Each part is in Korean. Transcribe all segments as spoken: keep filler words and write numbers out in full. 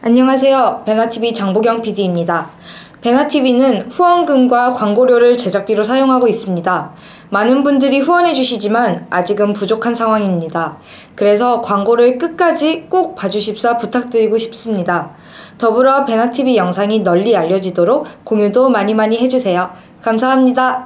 안녕하세요. 베나티비 장보경 피디입니다. 베나티비는 후원금과 광고료를 제작비로 사용하고 있습니다. 많은 분들이 후원해 주시지만 아직은 부족한 상황입니다. 그래서 광고를 끝까지 꼭 봐주십사 부탁드리고 싶습니다. 더불어 베나티비 영상이 널리 알려지도록 공유도 많이 많이 해주세요. 감사합니다.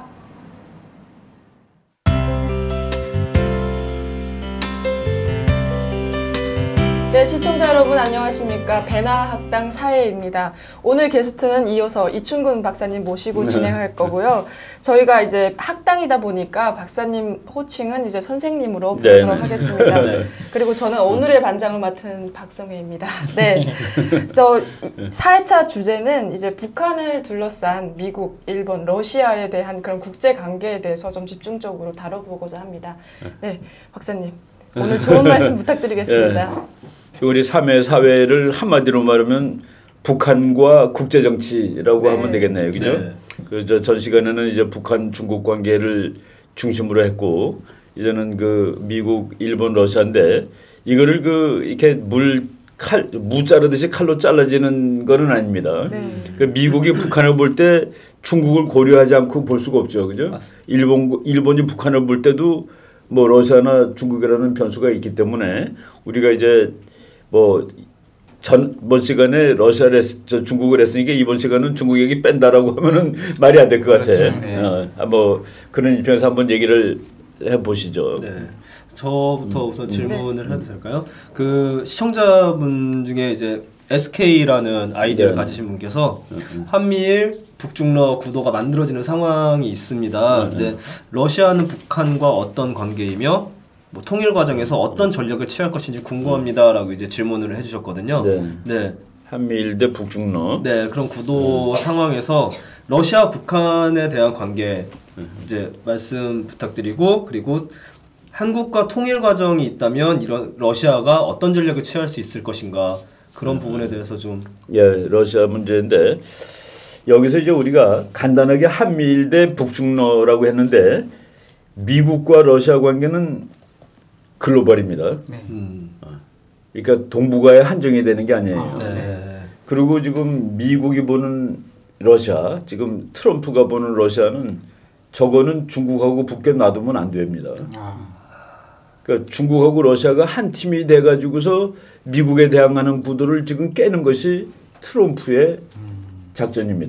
네, 시청자 여러분 안녕하십니까. 베나학당 사회입니다. 오늘 게스트는 이어서 이춘근 박사님 모시고 네. 진행할 거고요. 저희가 이제 학당이다 보니까 박사님 호칭은 이제 선생님으로 부르도록 네. 하겠습니다. 네. 그리고 저는 오늘의 반장을 맡은 박성혜입니다. 네. 그래서 사 회차 주제는 이제 북한을 둘러싼 미국, 일본, 러시아에 대한 그런 국제 관계에 대해서 좀 집중적으로 다뤄보고자 합니다. 네, 박사님. 오늘 좋은 말씀 부탁드리겠습니다. 네. 우리 삼 회 사회를 한마디로 말하면 북한과 국제정치라고 네. 하면 되겠네요. 그죠? 네. 그 전 시간에는 이제 북한 중국 관계를 중심으로 했고 이제는 그 미국, 일본, 러시아인데 이거를 그 이렇게 물 칼, 무 자르듯이 칼로 잘라지는 거는 아닙니다. 네. 그 미국이 북한을 볼 때 중국을 고려하지 않고 볼 수가 없죠. 그죠? 맞습니다. 일본, 일본이 북한을 볼 때도 뭐 러시아나 중국이라는 변수가 있기 때문에 우리가 이제 뭐 전번 시간에 러시아를 했, 저 중국을 했으니까 이번 시간은 중국 얘기 뺀다라고 하면은 말이 안 될 것 같아. 그렇죠. 네. 어, 뭐 그런 입장에서 한번 얘기를 해 보시죠. 네. 저부터 음. 우선 질문을 네. 해도 될까요? 그 시청자분 중에 이제 에스케이라는 아이디를 네. 가지신 분께서 한미일 북중러 구도가 만들어지는 상황이 있습니다. 네. 근데 러시아는 북한과 어떤 관계이며 뭐 통일 과정에서 어떤 전략을 취할 것인지 궁금합니다라고 이제 질문을 해주셨거든요. 네. 네. 한미일 대 북중러. 네, 그런 구도 네. 상황에서 러시아 북한에 대한 관계 이제 말씀 부탁드리고 그리고 한국과 통일 과정이 있다면 이런 러시아가 어떤 전략을 취할 수 있을 것인가 그런 부분에 대해서 좀. 예, 러시아 문제인데 여기서 이제 우리가 간단하게 한미일 대 북중러라고 했는데 미국과 러시아 관계는 글로벌입니다. 네. 음. 그러니까 동북아에 한정이 되는 게 아니에요. 아, 네. 그리고 지금 미국이 보는 러시아, 지금 트럼프가 보는 러시아는 저거는 중국하고 붙게 놔두면 안 됩니다. 아. 그러니까 중국하고 러시아가 한 팀이 돼가지고서 미국에 대항하는 구도를 지금 깨는 것이 트럼프의 작전입니다.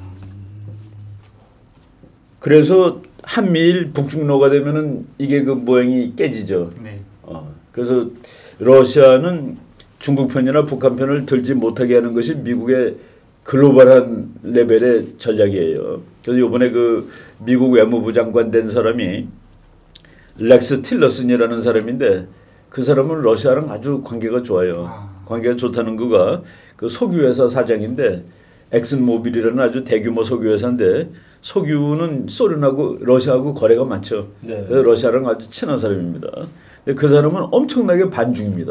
그래서 한미일 북중러가 되면은 이게 그 모양이 깨지죠. 네. 어, 그래서 러시아는 중국 편이나 북한 편을 들지 못하게 하는 것이 미국의 글로벌한 레벨의 전략이에요. 그래서 이번에 그 미국 외무부 장관 된 사람이 렉스 틸러슨이라는 사람인데 그 사람은 러시아랑 아주 관계가 좋아요. 아. 관계가 좋다는 거가 그 석유회사 사장인데 엑슨모빌이라는 아주 대규모 석유회사인데 석유는 소련하고 러시아하고 거래가 많죠. 네. 그래서 러시아랑 아주 친한 사람입니다. 근데 그 사람은 엄청나게 반중입니다.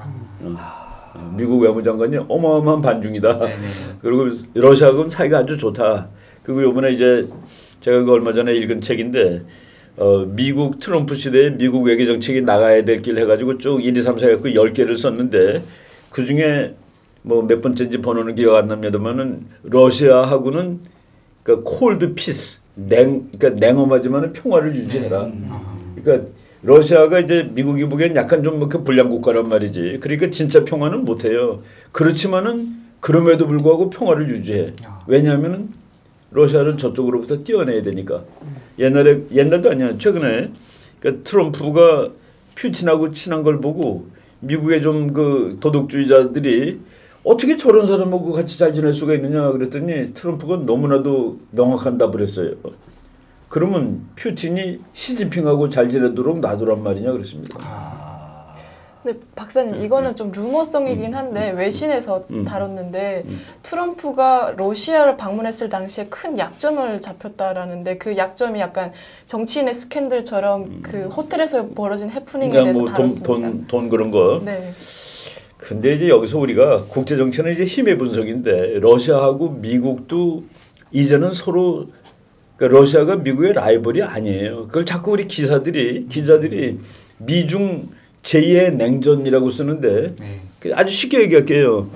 아. 어. 미국 외무장관이 어마어마한 반중이다. 네네. 그리고 러시아하고는 사이가 아주 좋다. 그리고 이번에 이제 제가 그 얼마 전에 읽은 책인데 어, 미국 트럼프 시대에 미국 외교 정책이 나가야 될 길 해가지고 쭉 일, 이, 삼, 사 해갖고 열 개를 썼는데 그 중에 뭐 몇 번째인지 번호는 기억 안 납니다만은 러시아하고는 그러니까 콜드 피스 냉 그러니까 냉엄하지만은 평화를 유지해라. 그러니까 러시아가 이제 미국이 보기엔 약간 좀 그 불량 국가란 말이지. 그러니까 진짜 평화는 못해요. 그렇지만은 그럼에도 불구하고 평화를 유지해. 왜냐하면은 러시아를 저쪽으로부터 띄어내야 되니까. 옛날에 옛날도 아니야. 최근에 그러니까 트럼프가 푸틴하고 친한 걸 보고 미국의 좀 그 도덕주의자들이 어떻게 저런 사람하고 같이 잘 지낼 수가 있느냐 그랬더니 트럼프가 너무나도 명확한 답을 했어요. 그러면 푸틴이 시진핑하고 잘 지내도록 놔두란 말이냐 그랬습니다. 아. 근데 박사님 이거는 좀 루머성이긴 한데 외신에서 음. 다뤘는데 음. 트럼프가 러시아를 방문했을 당시에 큰 약점을 잡혔다라는데 그 약점이 약간 정치인의 스캔들처럼 음. 그 호텔에서 벌어진 해프닝에 대해서 뭐 다뤘습니다. 돈, 돈, 돈 그런 거. 네. 근데 이제 여기서 우리가 국제 정치는 이제 힘의 분석인데 러시아하고 미국도 이제는 서로 그러니까 러시아가 미국의 라이벌이 아니에요. 그걸 자꾸 우리 기사들이 기자들이 미중 제이의 냉전이라고 쓰는데 네. 아주 쉽게 얘기할게요.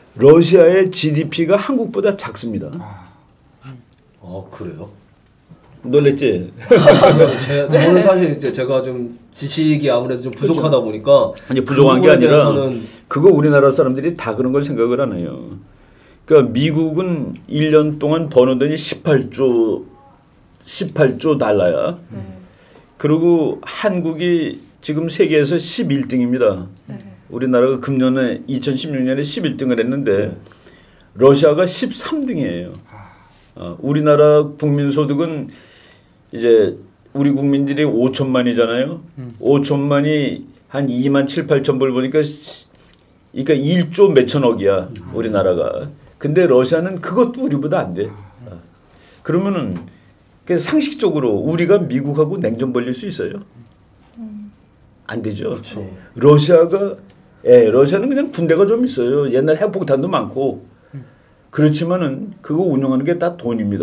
러시아의 지디피가 한국보다 작습니다. 아, 아 그래요? 놀랬지? 제, 저는 사실 이제 제가 좀 지식이 아무래도 좀 부족하다 보니까 아니 부족한 게 아니라 그거 우리나라 사람들이 다 그런 걸 생각을 안 해요. 그러니까 미국은 일 년 동안 버는 돈이 십팔 조 십팔 조 달러야. 네. 그리고 한국이 지금 세계에서 십일 등입니다. 네. 우리나라가 금년에 이천십육 년에 십일 등을 했는데 네. 러시아가 십삼 등이에요. 어, 우리나라 국민소득은 이제 우리 국민들이 오천만이잖아요. 음. 오천만이 한 이만 칠, 팔천 불 보니까 그러니까 일 조 몇천억이야. 음. 우리나라가. 근데 러시아는 그것도 우리보다 안 돼. 어. 그러면은 상식적으로 우리가 미국하고 냉전 벌릴 수 있어요? 음. 안 되죠. 그렇죠. 러시아가 예, 러시아는 그냥 군대가 좀 있어요. 옛날 핵폭탄도 많고. 그렇지만은 그거 운영하는 게 다 돈입니다.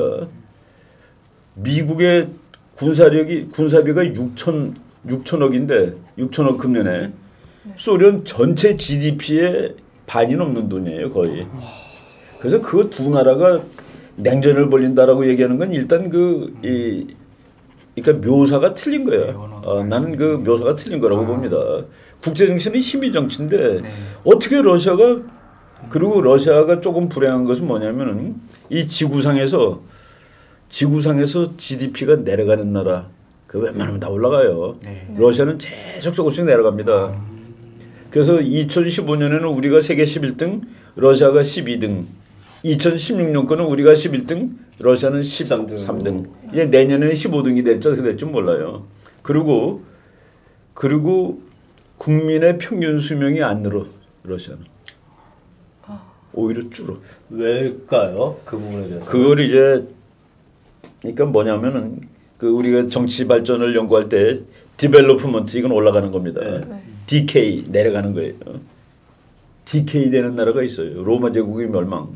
미국의 군사력이 군사비가 육천 육천억인데 육천억 금년에 네. 소련 전체 지디피의 반이 넘는 돈이에요, 거의. 그래서 그 두 나라가 냉전을 벌린다라고 얘기하는 건 일단 그 이 그러니까 묘사가 틀린 거예요. 어, 나는 그 묘사가 틀린 거라고 아. 봅니다. 국제 정치는 힘의 정치인데 네. 어떻게 러시아가 그리고 러시아가 조금 불행한 것은 뭐냐면은 이 지구상에서 지구상에서 지디피가 내려가는 나라 그 웬만하면 다 올라가요. 네. 러시아는 계속 조금씩 내려갑니다. 그래서 이천십오 년에는 우리가 세계 십일 등, 러시아가 십이 등. 이천십육 년 거는 우리가 십일 등, 러시아는 십삼 등. 이제 내년에는 십오 등이 될지 어떻게 될지 몰라요. 그리고 그리고 국민의 평균 수명이 안 늘어 러시아는. 오히려 줄어. 왜일까요? 그 부분에 대해서. 그걸 이제 그러니까 뭐냐면은 그 우리가 정치 발전을 연구할 때 디벨로프먼트 이건 올라가는 겁니다. 네. 디케이 내려가는 거예요. 디케이 되는 나라가 있어요. 로마 제국의 멸망.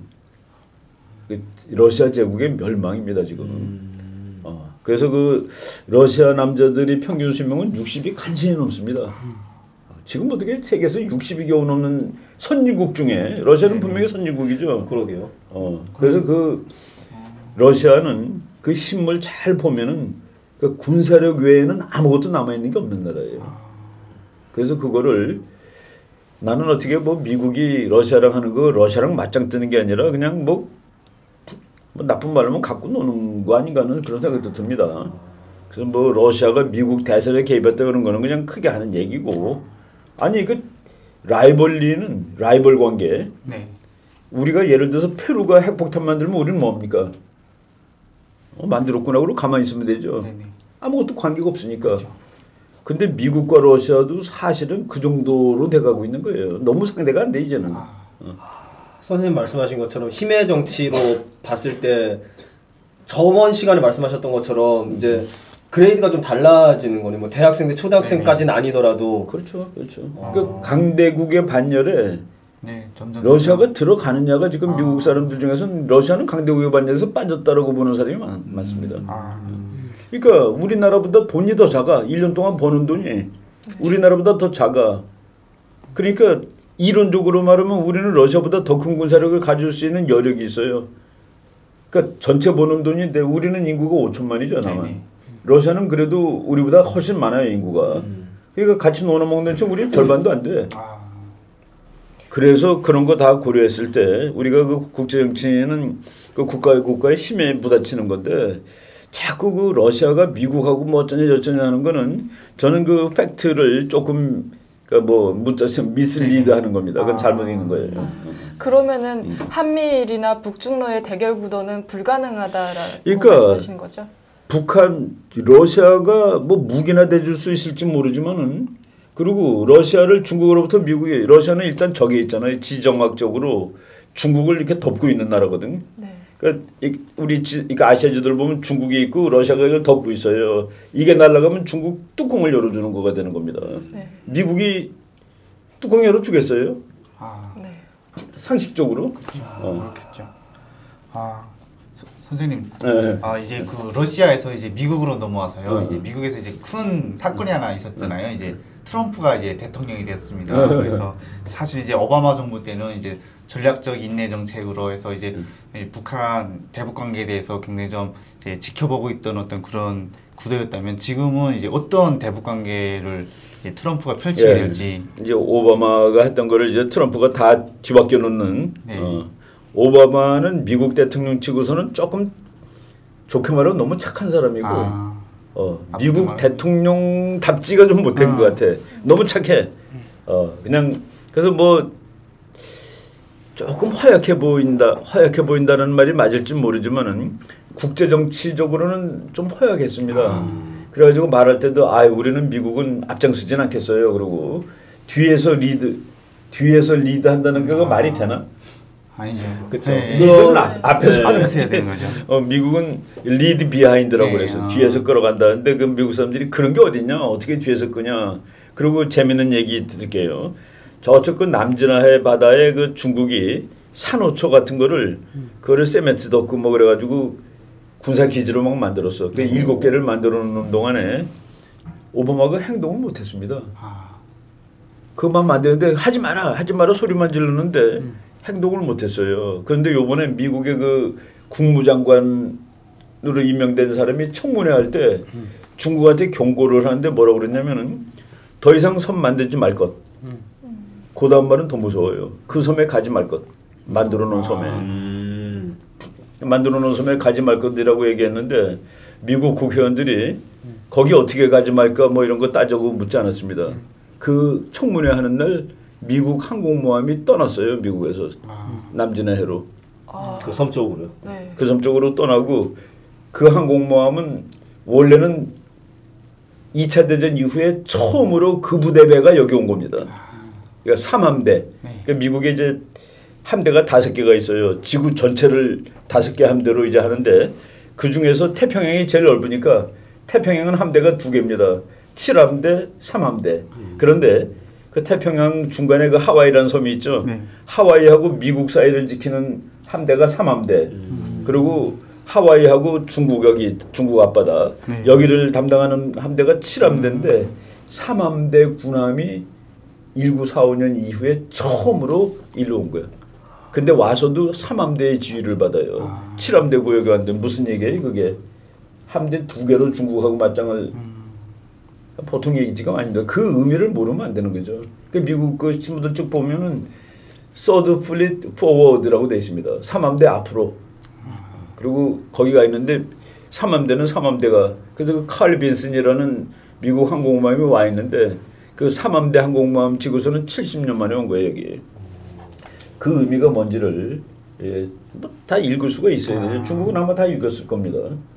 러시아 제국의 멸망입니다 지금. 음. 어. 그래서 그 러시아 남자들이 평균 수명은 육십이 간신히 넘습니다. 음. 지금 어떻게 세계에서 육십이 겨우 넘는 선진국 중에 러시아는 네. 분명히 선진국이죠. 그러게요. 어. 그래서 그 러시아는 그 신문을 잘 보면은 그 군사력 외에는 아무것도 남아 있는 게 없는 나라예요. 그래서 그거를 나는 어떻게 뭐 미국이 러시아랑 하는 거 러시아랑 맞짱 뜨는 게 아니라 그냥 뭐, 뭐 나쁜 말하면 갖고 노는 거 아닌가 하는 그런 생각도 듭니다. 그래서 뭐 러시아가 미국 대선에 개입했다 그런 거는 그냥 크게 하는 얘기고 아니 그 라이벌리는 라이벌 관계 네. 우리가 예를 들어서 페루가 핵폭탄 만들면 우리는 뭡니까? 어, 만들었구나 그러고 가만히 있으면 되죠. 네네. 아무것도 관계가 없으니까. 그렇죠. 근데 미국과 러시아도 사실은 그 정도로 돼가고 있는 거예요. 너무 상대가 안 돼 이제는. 아. 어. 선생님 말씀하신 것처럼 힘의 정치로 봤을 때 저번 시간에 말씀하셨던 것처럼 이제 그레이드가 좀 달라지는 거네. 뭐 대학생 대 초등학생까지는 아니더라도. 그렇죠, 그렇죠. 아. 그 강대국의 반열에 네, 점점 러시아가 점점. 들어가느냐가 지금 아. 미국 사람들 중에서는 러시아는 강대국의 반열에서 빠졌다라고 보는 사람이 많, 음. 많습니다. 아. 그러니까 우리나라보다 돈이 더 작아. 일 년 동안 버는 돈이 우리나라보다 더 작아. 그러니까 이론적으로 말하면 우리는 러시아보다 더 큰 군사력을 가질 수 있는 여력이 있어요. 그러니까 전체 버는 돈인데 우리는 인구가 오천만이죠. 나만. 러시아는 그래도 우리보다 훨씬 많아요. 인구가. 음. 그러니까 같이 놀아먹는 척 우리는 절반도 안 돼. 아. 그래서 그런 거 다 고려했을 때 우리가 그 국제정치는 그 국가의 국가의 힘에 부딪히는 건데 자꾸 그 러시아가 미국하고 뭐 어쩌냐 저쩌냐 하는 거는 저는 그 팩트를 조금 뭐 문자처럼 미슬리드 하는 겁니다. 그건 아. 잘못 있는 거예요. 아. 그러면은 음. 한미일이나 북중러의 대결 구도는 불가능하다라고 그러니까 말씀하신 거죠? 북한, 러시아가 뭐 무기나 대줄 수 있을지 모르지만은 그리고 러시아를 중국으로부터 미국이 러시아는 일단 적에 있잖아요. 지정학적으로 중국을 이렇게 덮고 있는 나라거든. 네. 그러니까 우리 지, 그러니까 아시아주들 보면 중국이 있고 러시아가 이걸 덮고 있어요. 이게 날아가면 중국 뚜껑을 열어주는 거가 되는 겁니다. 네. 미국이 뚜껑 열어주겠어요? 아. 네. 상식적으로? 그렇죠. 어. 그렇겠죠. 아. 선생님, 네. 아 이제 그 러시아에서 이제 미국으로 넘어와서요. 네. 이제 미국에서 이제 큰 사건이 하나 있었잖아요. 네. 이제 트럼프가 이제 대통령이 됐습니다. 네. 그래서 사실 이제 오바마 정부 때는 이제 전략적 인내 정책으로 해서 이제 음. 북한 대북 관계에 대해서 굉장히 좀 이제 지켜보고 있던 어떤 그런 구도였다면 지금은 이제 어떤 대북 관계를 이제 트럼프가 펼치게 예. 될지 이제 오바마가 했던 거를 이제 트럼프가 다 뒤바뀌어 놓는. 네. 어. 오바마는 미국 대통령 치고서는 조금 좋게 말하면 너무 착한 사람이고 아, 어, 미국 대통령답지가 좀 못된 아. 것 같아. 너무 착해. 어, 그냥 그래서 뭐 조금 허약해 보인다. 허약해 보인다는 말이 맞을지 모르지만은 국제 정치적으로는 좀 허약했습니다. 아. 그래가지고 말할 때도 아 우리는 미국은 앞장서진 않겠어요. 그러고 뒤에서 리드 뒤에서 리드한다는 게 아. 말이 되나? 아니죠. 그렇죠. 네. 리드는 앞, 앞에서 네. 하는 거지. 어, 미국은 리드 비하인드라고 네. 그래서 아. 뒤에서 끌어간다. 근데 그 미국 사람들이 그런 게 어딨냐? 어떻게 뒤에서 끄냐? 그리고 재밌는 얘기 드릴게요. 저쪽 그 남진해 바다에 그 중국이 산호초 같은 거를 음. 그거를 세멘트 덮고 뭐 그래가지고 군사 기지로 막 만들었어. 그 일곱 개를 만들어 놓는 동안에 오바마가 행동을 못했습니다. 아. 그것만 만드는데 하지 마라, 하지 마라 소리만 지르는데. 음. 행동을 못했어요. 그런데 요번에 미국의 그 국무장관으로 임명된 사람이 청문회 할 때 음. 중국한테 경고를 하는데 뭐라고 그랬냐면은 더 이상 섬 만들지 말 것. 음. 그 다음 말은 더 무서워요. 그 섬에 가지 말 것. 만들어 놓은 아. 섬에. 음. 만들어 놓은 섬에 가지 말 것이라고 얘기했는데 미국 국회의원들이 음. 거기 어떻게 가지 말까 뭐 이런 거 따져고 묻지 않았습니다. 음. 그 청문회 하는 날 미국 항공모함이 떠났어요. 미국에서 아. 남진해로. 아. 그 섬 쪽으로요? 네. 그 섬 쪽으로 떠나고 그 항공모함은 원래는 이 차 대전 이후에 처음으로 그 부대배가 여기 온 겁니다. 그러니까 삼함대. 네. 그러니까 미국에 이제 함대가 다섯 개가 있어요. 지구 전체를 다섯 개 함대로 이제 하는데 그 중에서 태평양이 제일 넓으니까 태평양은 함대가 두 개입니다. 칠함대, 삼함대. 음. 그런데 그 태평양 중간에 그 하와이라는 섬이 있죠. 네. 하와이하고 미국 사이를 지키는 함대가 삼함대. 음. 그리고 하와이하고 중국 여기 중국 앞바다 네. 여기를 담당하는 함대가 칠함대인데 음. 삼함대 군함이 천구백사십오 년 이후에 처음으로 일로 온 거야. 근데 와서도 삼함대의 지휘를 받아요. 아. 칠함대 구역에 왔는데 무슨 얘기예요 그게. 함대 두 개로 중국하고 맞짱을 음. 보통 얘기지가 아닙니다. 그 의미를 모르면 안 되는 거죠. 그 미국 그 신문들 쭉 보면은 Third Fleet Forward라고 되어 있습니다. 삼함대 앞으로. 그리고 거기가 있는데 삼함대는 삼함대가 그래서 그 칼 빈슨이라는 미국 항공모함이 와 있는데 그 삼함대 항공모함 지구서는 칠십 년 만에 온 거예요 여기. 그 의미가 뭔지를 예, 뭐 다 읽을 수가 있어요. 아. 중국은 아마 다 읽었을 겁니다.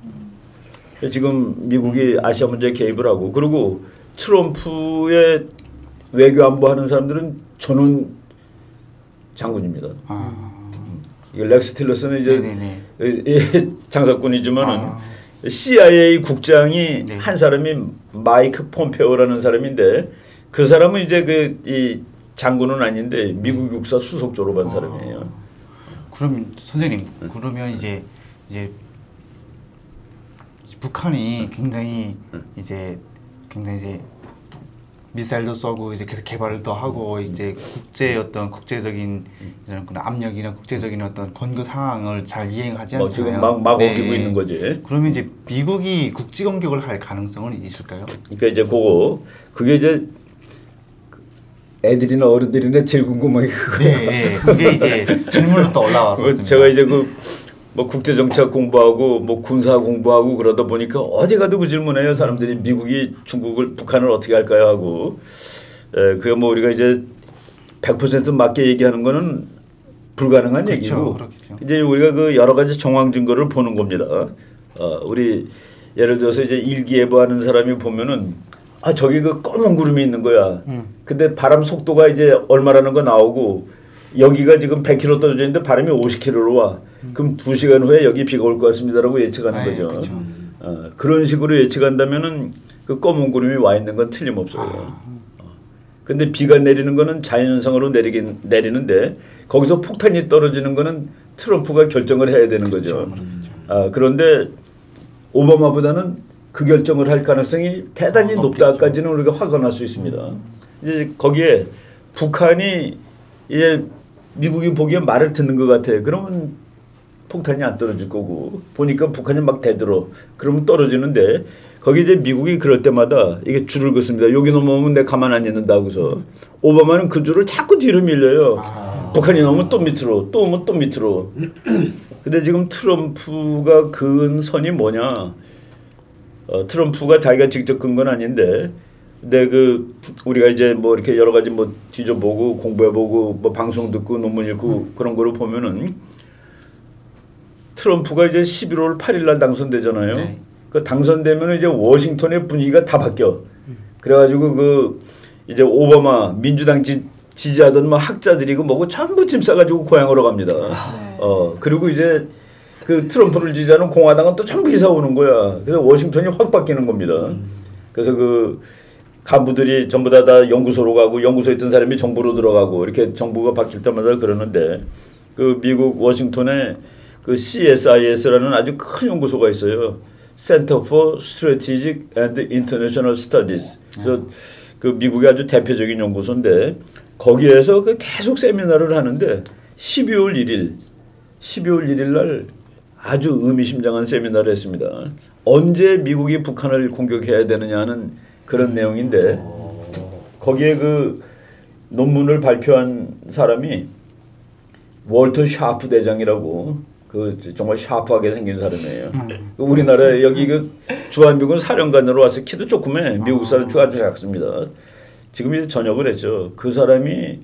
지금 미국이 아시아 문제에 개입을 하고 그리고 트럼프의 외교 안보하는 사람들은 전원 장군입니다. 아. 렉스 틸러스는 이제 장사꾼이지만은 아. 씨아이에이 국장이 네. 한 사람이 마이크 폼페오라는 사람인데 그 사람은 이제 그 이 장군은 아닌데 미국 육사 수석 졸업한 아. 사람이에요. 그럼 선생님 그러면 이제 이제 북한이 굉장히 이제 굉장히 이제 미사일도 쏘고 이제 계속 개발도 하고 이제 국제 어떤 국제적인 이런 그런 압력이나 국제적인 어떤 권고 상황을 잘 이행하지 않잖아요. 어, 지금 막, 막 네. 어기고 있는 거지. 그러면 이제 미국이 국지 공격을 할 가능성은 있을까요? 그러니까 이제 그거 그게 이제 애들이나 어른들이나 제일 궁금한 게 그거. 네, 네. 그게 이제 질문으로 또 올라왔었습니다. 제가 이제 그 뭐 국제 정책 공부하고 뭐 군사 공부하고 그러다 보니까 어디 가도 그 질문해요. 사람들이 미국이 중국을 북한을 어떻게 할까요 하고. 에, 그게 뭐 우리가 이제 백 퍼센트 맞게 얘기하는 거는 불가능한 그렇죠, 얘기고. 그렇겠죠. 이제 우리가 그 여러 가지 정황 증거를 보는 겁니다. 어, 우리 예를 들어서 이제 일기예보 하는 사람이 보면은 아 저기 그 검은 구름이 있는 거야. 음. 근데 바람 속도가 이제 얼마라는 거 나오고 여기가 지금 백 킬로미터 떨어져 있는데 바람이 오십 킬로미터로 와. 음. 그럼 두 시간 후에 여기 비가 올 것 같습니다라고 예측하는 아이, 거죠. 그렇죠. 어, 그런 식으로 예측한다면은 그 검은 구름이 와 있는 건 틀림없어요. 아. 어. 근데 비가 내리는 거는 자연현상으로 내리긴 내리는데 거기서 폭탄이 떨어지는 거는 트럼프가 결정을 해야 되는 그렇죠. 거죠. 그렇죠. 아, 그런데 오바마보다는 그 결정을 할 가능성이 대단히 아, 높다까지는 우리가 확언할 수 있습니다. 음. 이제 거기에 북한이 이제 미국이 보기엔 말을 듣는 것 같아. 그러면 폭탄이 안 떨어질 거고 보니까 북한이 막 대들어. 그러면 떨어지는데 거기 이제 미국이 그럴 때마다 이게 줄을 긋습니다. 여기 넘어오면 내가 가만 안 있는다 하고서 오바마는 그 줄을 자꾸 뒤로 밀려요. 아. 북한이 넘으면 또 밑으로 또 오면 또 밑으로. 근데 지금 트럼프가 그은 선이 뭐냐. 어, 트럼프가 자기가 직접 근 건 아닌데 근데 그 우리가 이제 뭐 이렇게 여러 가지 뭐 뒤져보고 공부해보고 뭐 방송 듣고 논문 읽고 그런 거를 보면은 트럼프가 이제 십일월 팔일 날 당선되잖아요. 네. 그 당선되면 이제 워싱턴의 분위기가 다 바뀌어. 그래가지고 그 이제 오바마 민주당 지, 지지하던 뭐 학자들이고 뭐고 전부 짐 싸가지고 고향으로 갑니다. 네. 어 그리고 이제 그 트럼프를 지지하는 공화당은 또 전부 이사 오는 거야. 그래서 워싱턴이 확 바뀌는 겁니다. 그래서 그 간부들이 전부 다, 다 연구소로 가고 연구소에 있던 사람이 정부로 들어가고 이렇게 정부가 바뀔 때마다 그러는데 그 미국 워싱턴에 그 씨에스아이에스라는 아주 큰 연구소가 있어요. Center for Strategic and International Studies. 그래서 그 미국의 아주 대표적인 연구소인데 거기에서 그 계속 세미나를 하는데 십이월 일일, 십이월 일일 날 아주 의미심장한 세미나를 했습니다. 언제 미국이 북한을 공격해야 되느냐는 그런 내용인데 거기에 그 논문을 발표한 사람이 월터 샤프 대장이라고 그 정말 샤프하게 생긴 사람이에요. 음. 우리나라 여기 그 주한미군 사령관으로 와서 키도 조그매 미국 사람 아주 작습니다. 지금 이제 전역을 했죠. 그 사람이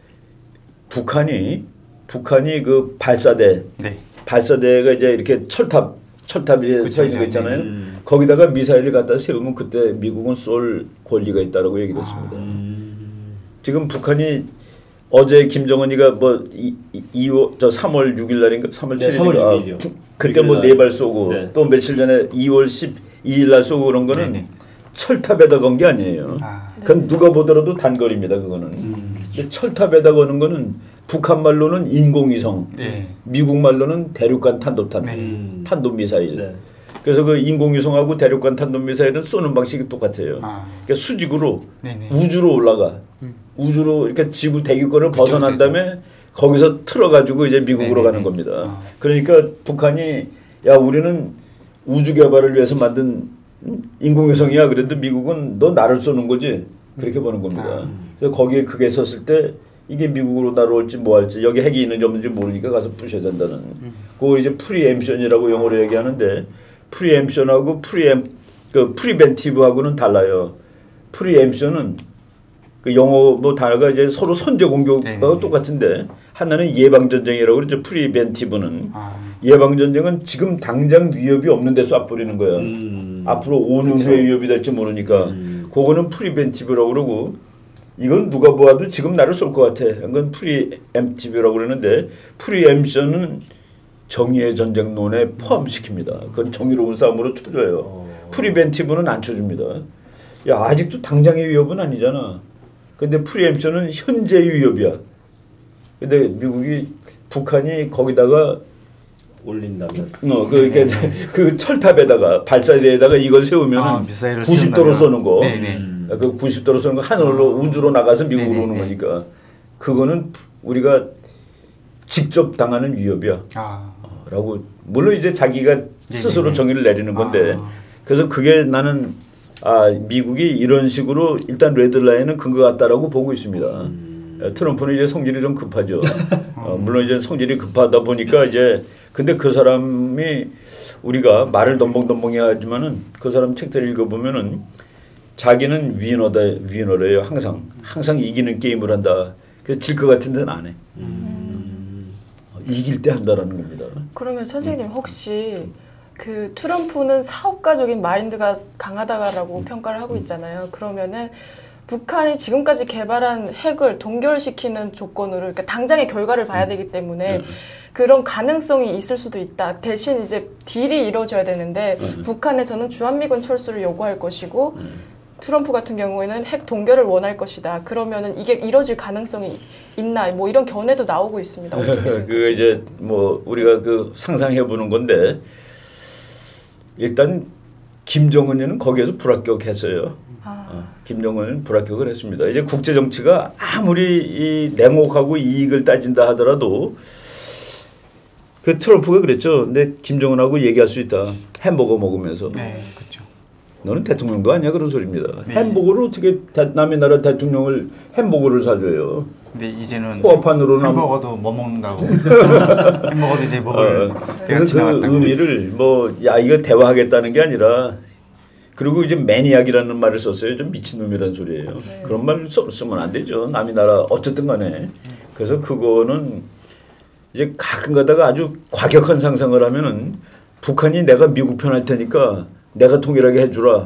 북한이 북한이 그 발사대 네. 발사대가 이제 이렇게 철탑 철탑이 서 있는 거 있잖아요. 음. 거기다가 미사일을 갖다 세우면 그때 미국은 쏠 권리가 있다라고 얘기를 했습니다. 음. 지금 북한이 어제 김정은이가 뭐 이월 저 삼월 육일 날인가 삼월 칠일인가 네, 삼월 육일이요. 아, 그때 뭐 네 발 쏘고 네. 또 며칠 전에 이월 십이일 날 쏘고 그런 거는 네네. 철탑에다 건 게 아니에요. 아, 그건 누가 보더라도 단거리입니다. 그거는. 음. 근데 철탑에다 거는 거는 북한 말로는 인공위성, 네. 미국 말로는 대륙간 탄도탄, 네. 탄도미사일. 네. 그래서 그 인공위성하고 대륙간 탄도미사일은 쏘는 방식이 똑같아요. 아. 그러니까 수직으로 네네. 우주로 올라가. 음. 우주로 이렇게 지구 대기권을 벗어난 다음에 거기서 틀어가지고 이제 미국으로 네네네. 가는 겁니다. 아. 그러니까 북한이 야 우리는 우주 개발을 위해서 만든 인공위성이야. 그래도 미국은 너 나를 쏘는 거지. 그렇게 보는 겁니다. 아. 그래서 거기에 그게 섰을 때 이게 미국으로 날아올지 뭐 할지 여기 핵이 있는지 없는지 모르니까 가서 부셔야 된다는. 음. 그걸 이제 프리엠션이라고 영어로 얘기하는데 프리엠션하고 프리엠 그 프리벤티브하고는 달라요. 프리엠션은 그 영어 뭐 단어가 이제 서로 선제 공격하고 똑같은데 하나는 예방 전쟁이라고 그러죠. 프리벤티브는 아. 예방 전쟁은 지금 당장 위협이 없는 데서 쏴버리는 거야. 음. 앞으로 오 년 그쵸. 후에 위협이 될지 모르니까. 음. 그거는 프리벤티브라고 그러고 이건 누가 보아도 지금 나를 쏠 것 같아. 이건 프리엠티브라고 그러는데 프리엠션은 정의의 전쟁론에 포함시킵니다. 그건 정의로운 싸움으로 쳐줘요. 어. 프리벤티브는 안 쳐줍니다. 야 아직도 당장의 위협은 아니잖아. 근데 프리엠션은 현재의 위협이야. 근데 미국이 북한이 거기다가 올린다면 어, 그, 그, 그 철탑에다가 발사대에다가 이걸 세우면 아, 구십 도로 쏘는 거. 네네. 그 구십 도로 쏘는 거 하늘로 아. 우주로 나가서 미국으로 네네. 오는 거니까 그거는 우리가 직접 당하는 위협이야. 아. 라고 물론 이제 자기가 네네네. 스스로 정의를 내리는 건데 아. 그래서 그게 나는 아 미국이 이런 식으로 일단 레드라인은 큰 것 같다라고 보고 있습니다. 음. 트럼프는 이제 성질이 좀 급하죠. 어, 물론 이제 성질이 급하다 보니까 이제 근데 그 사람이 우리가 말을 덤벙덤벙 하지만은 그 사람 책들 읽어보면은 자기는 위너다 위너래요. 항상 항상 이기는 게임을 한다. 그래서 질 것 같은 데는 안 해. 음. 이길 때 한다라는 겁니다. 그러면 선생님 혹시 그 트럼프는 사업가적인 마인드가 강하다라고 음. 평가를 하고 있잖아요. 그러면은 북한이 지금까지 개발한 핵을 동결시키는 조건으로 그러니까 당장의 결과를 봐야 되기 때문에 음. 그런 가능성이 있을 수도 있다. 대신 이제 딜이 이루어져야 되는데 음. 북한에서는 주한미군 철수를 요구할 것이고 음. 트럼프 같은 경우에는 핵 동결을 원할 것이다. 그러면은 이게 이루어질 가능성이 있나? 뭐 이런 견해도 나오고 있습니다. 어떻게 생각하세요? 그 이제 뭐 우리가 그 상상해 보는 건데 일단 김정은이는 거기에서 불합격했어요. 아. 어, 김정은은 불합격을 했습니다. 이제 국제 정치가 아무리 이 냉혹하고 이익을 따진다 하더라도 그 트럼프가 그랬죠. 근데 김정은하고 얘기할 수 있다. 햄버거 먹으면서. 네, 그렇죠. 너는 대통령도 아니야 그런 소리입니다. 네. 햄버거를 어떻게 남의 나라 대통령을 햄버거를 사줘요. 근데 이제는 호화판으로는 햄버거도 뭐 먹는다고. 햄버거도 이제 먹을 어, 그래서 그 의미를 뭐 야 이거 대화하겠다는 게 아니라 그리고 이제 매니악이라는 말을 썼어요. 좀 미친놈이라는 소리예요. 네. 그런 말 써, 쓰면 안 되죠. 남의 나라 어쨌든 간에. 그래서 그거는 이제 가끔 가다가 아주 과격한 상상을 하면은 북한이 내가 미국 편할 테니까 내가 통일하게 해주라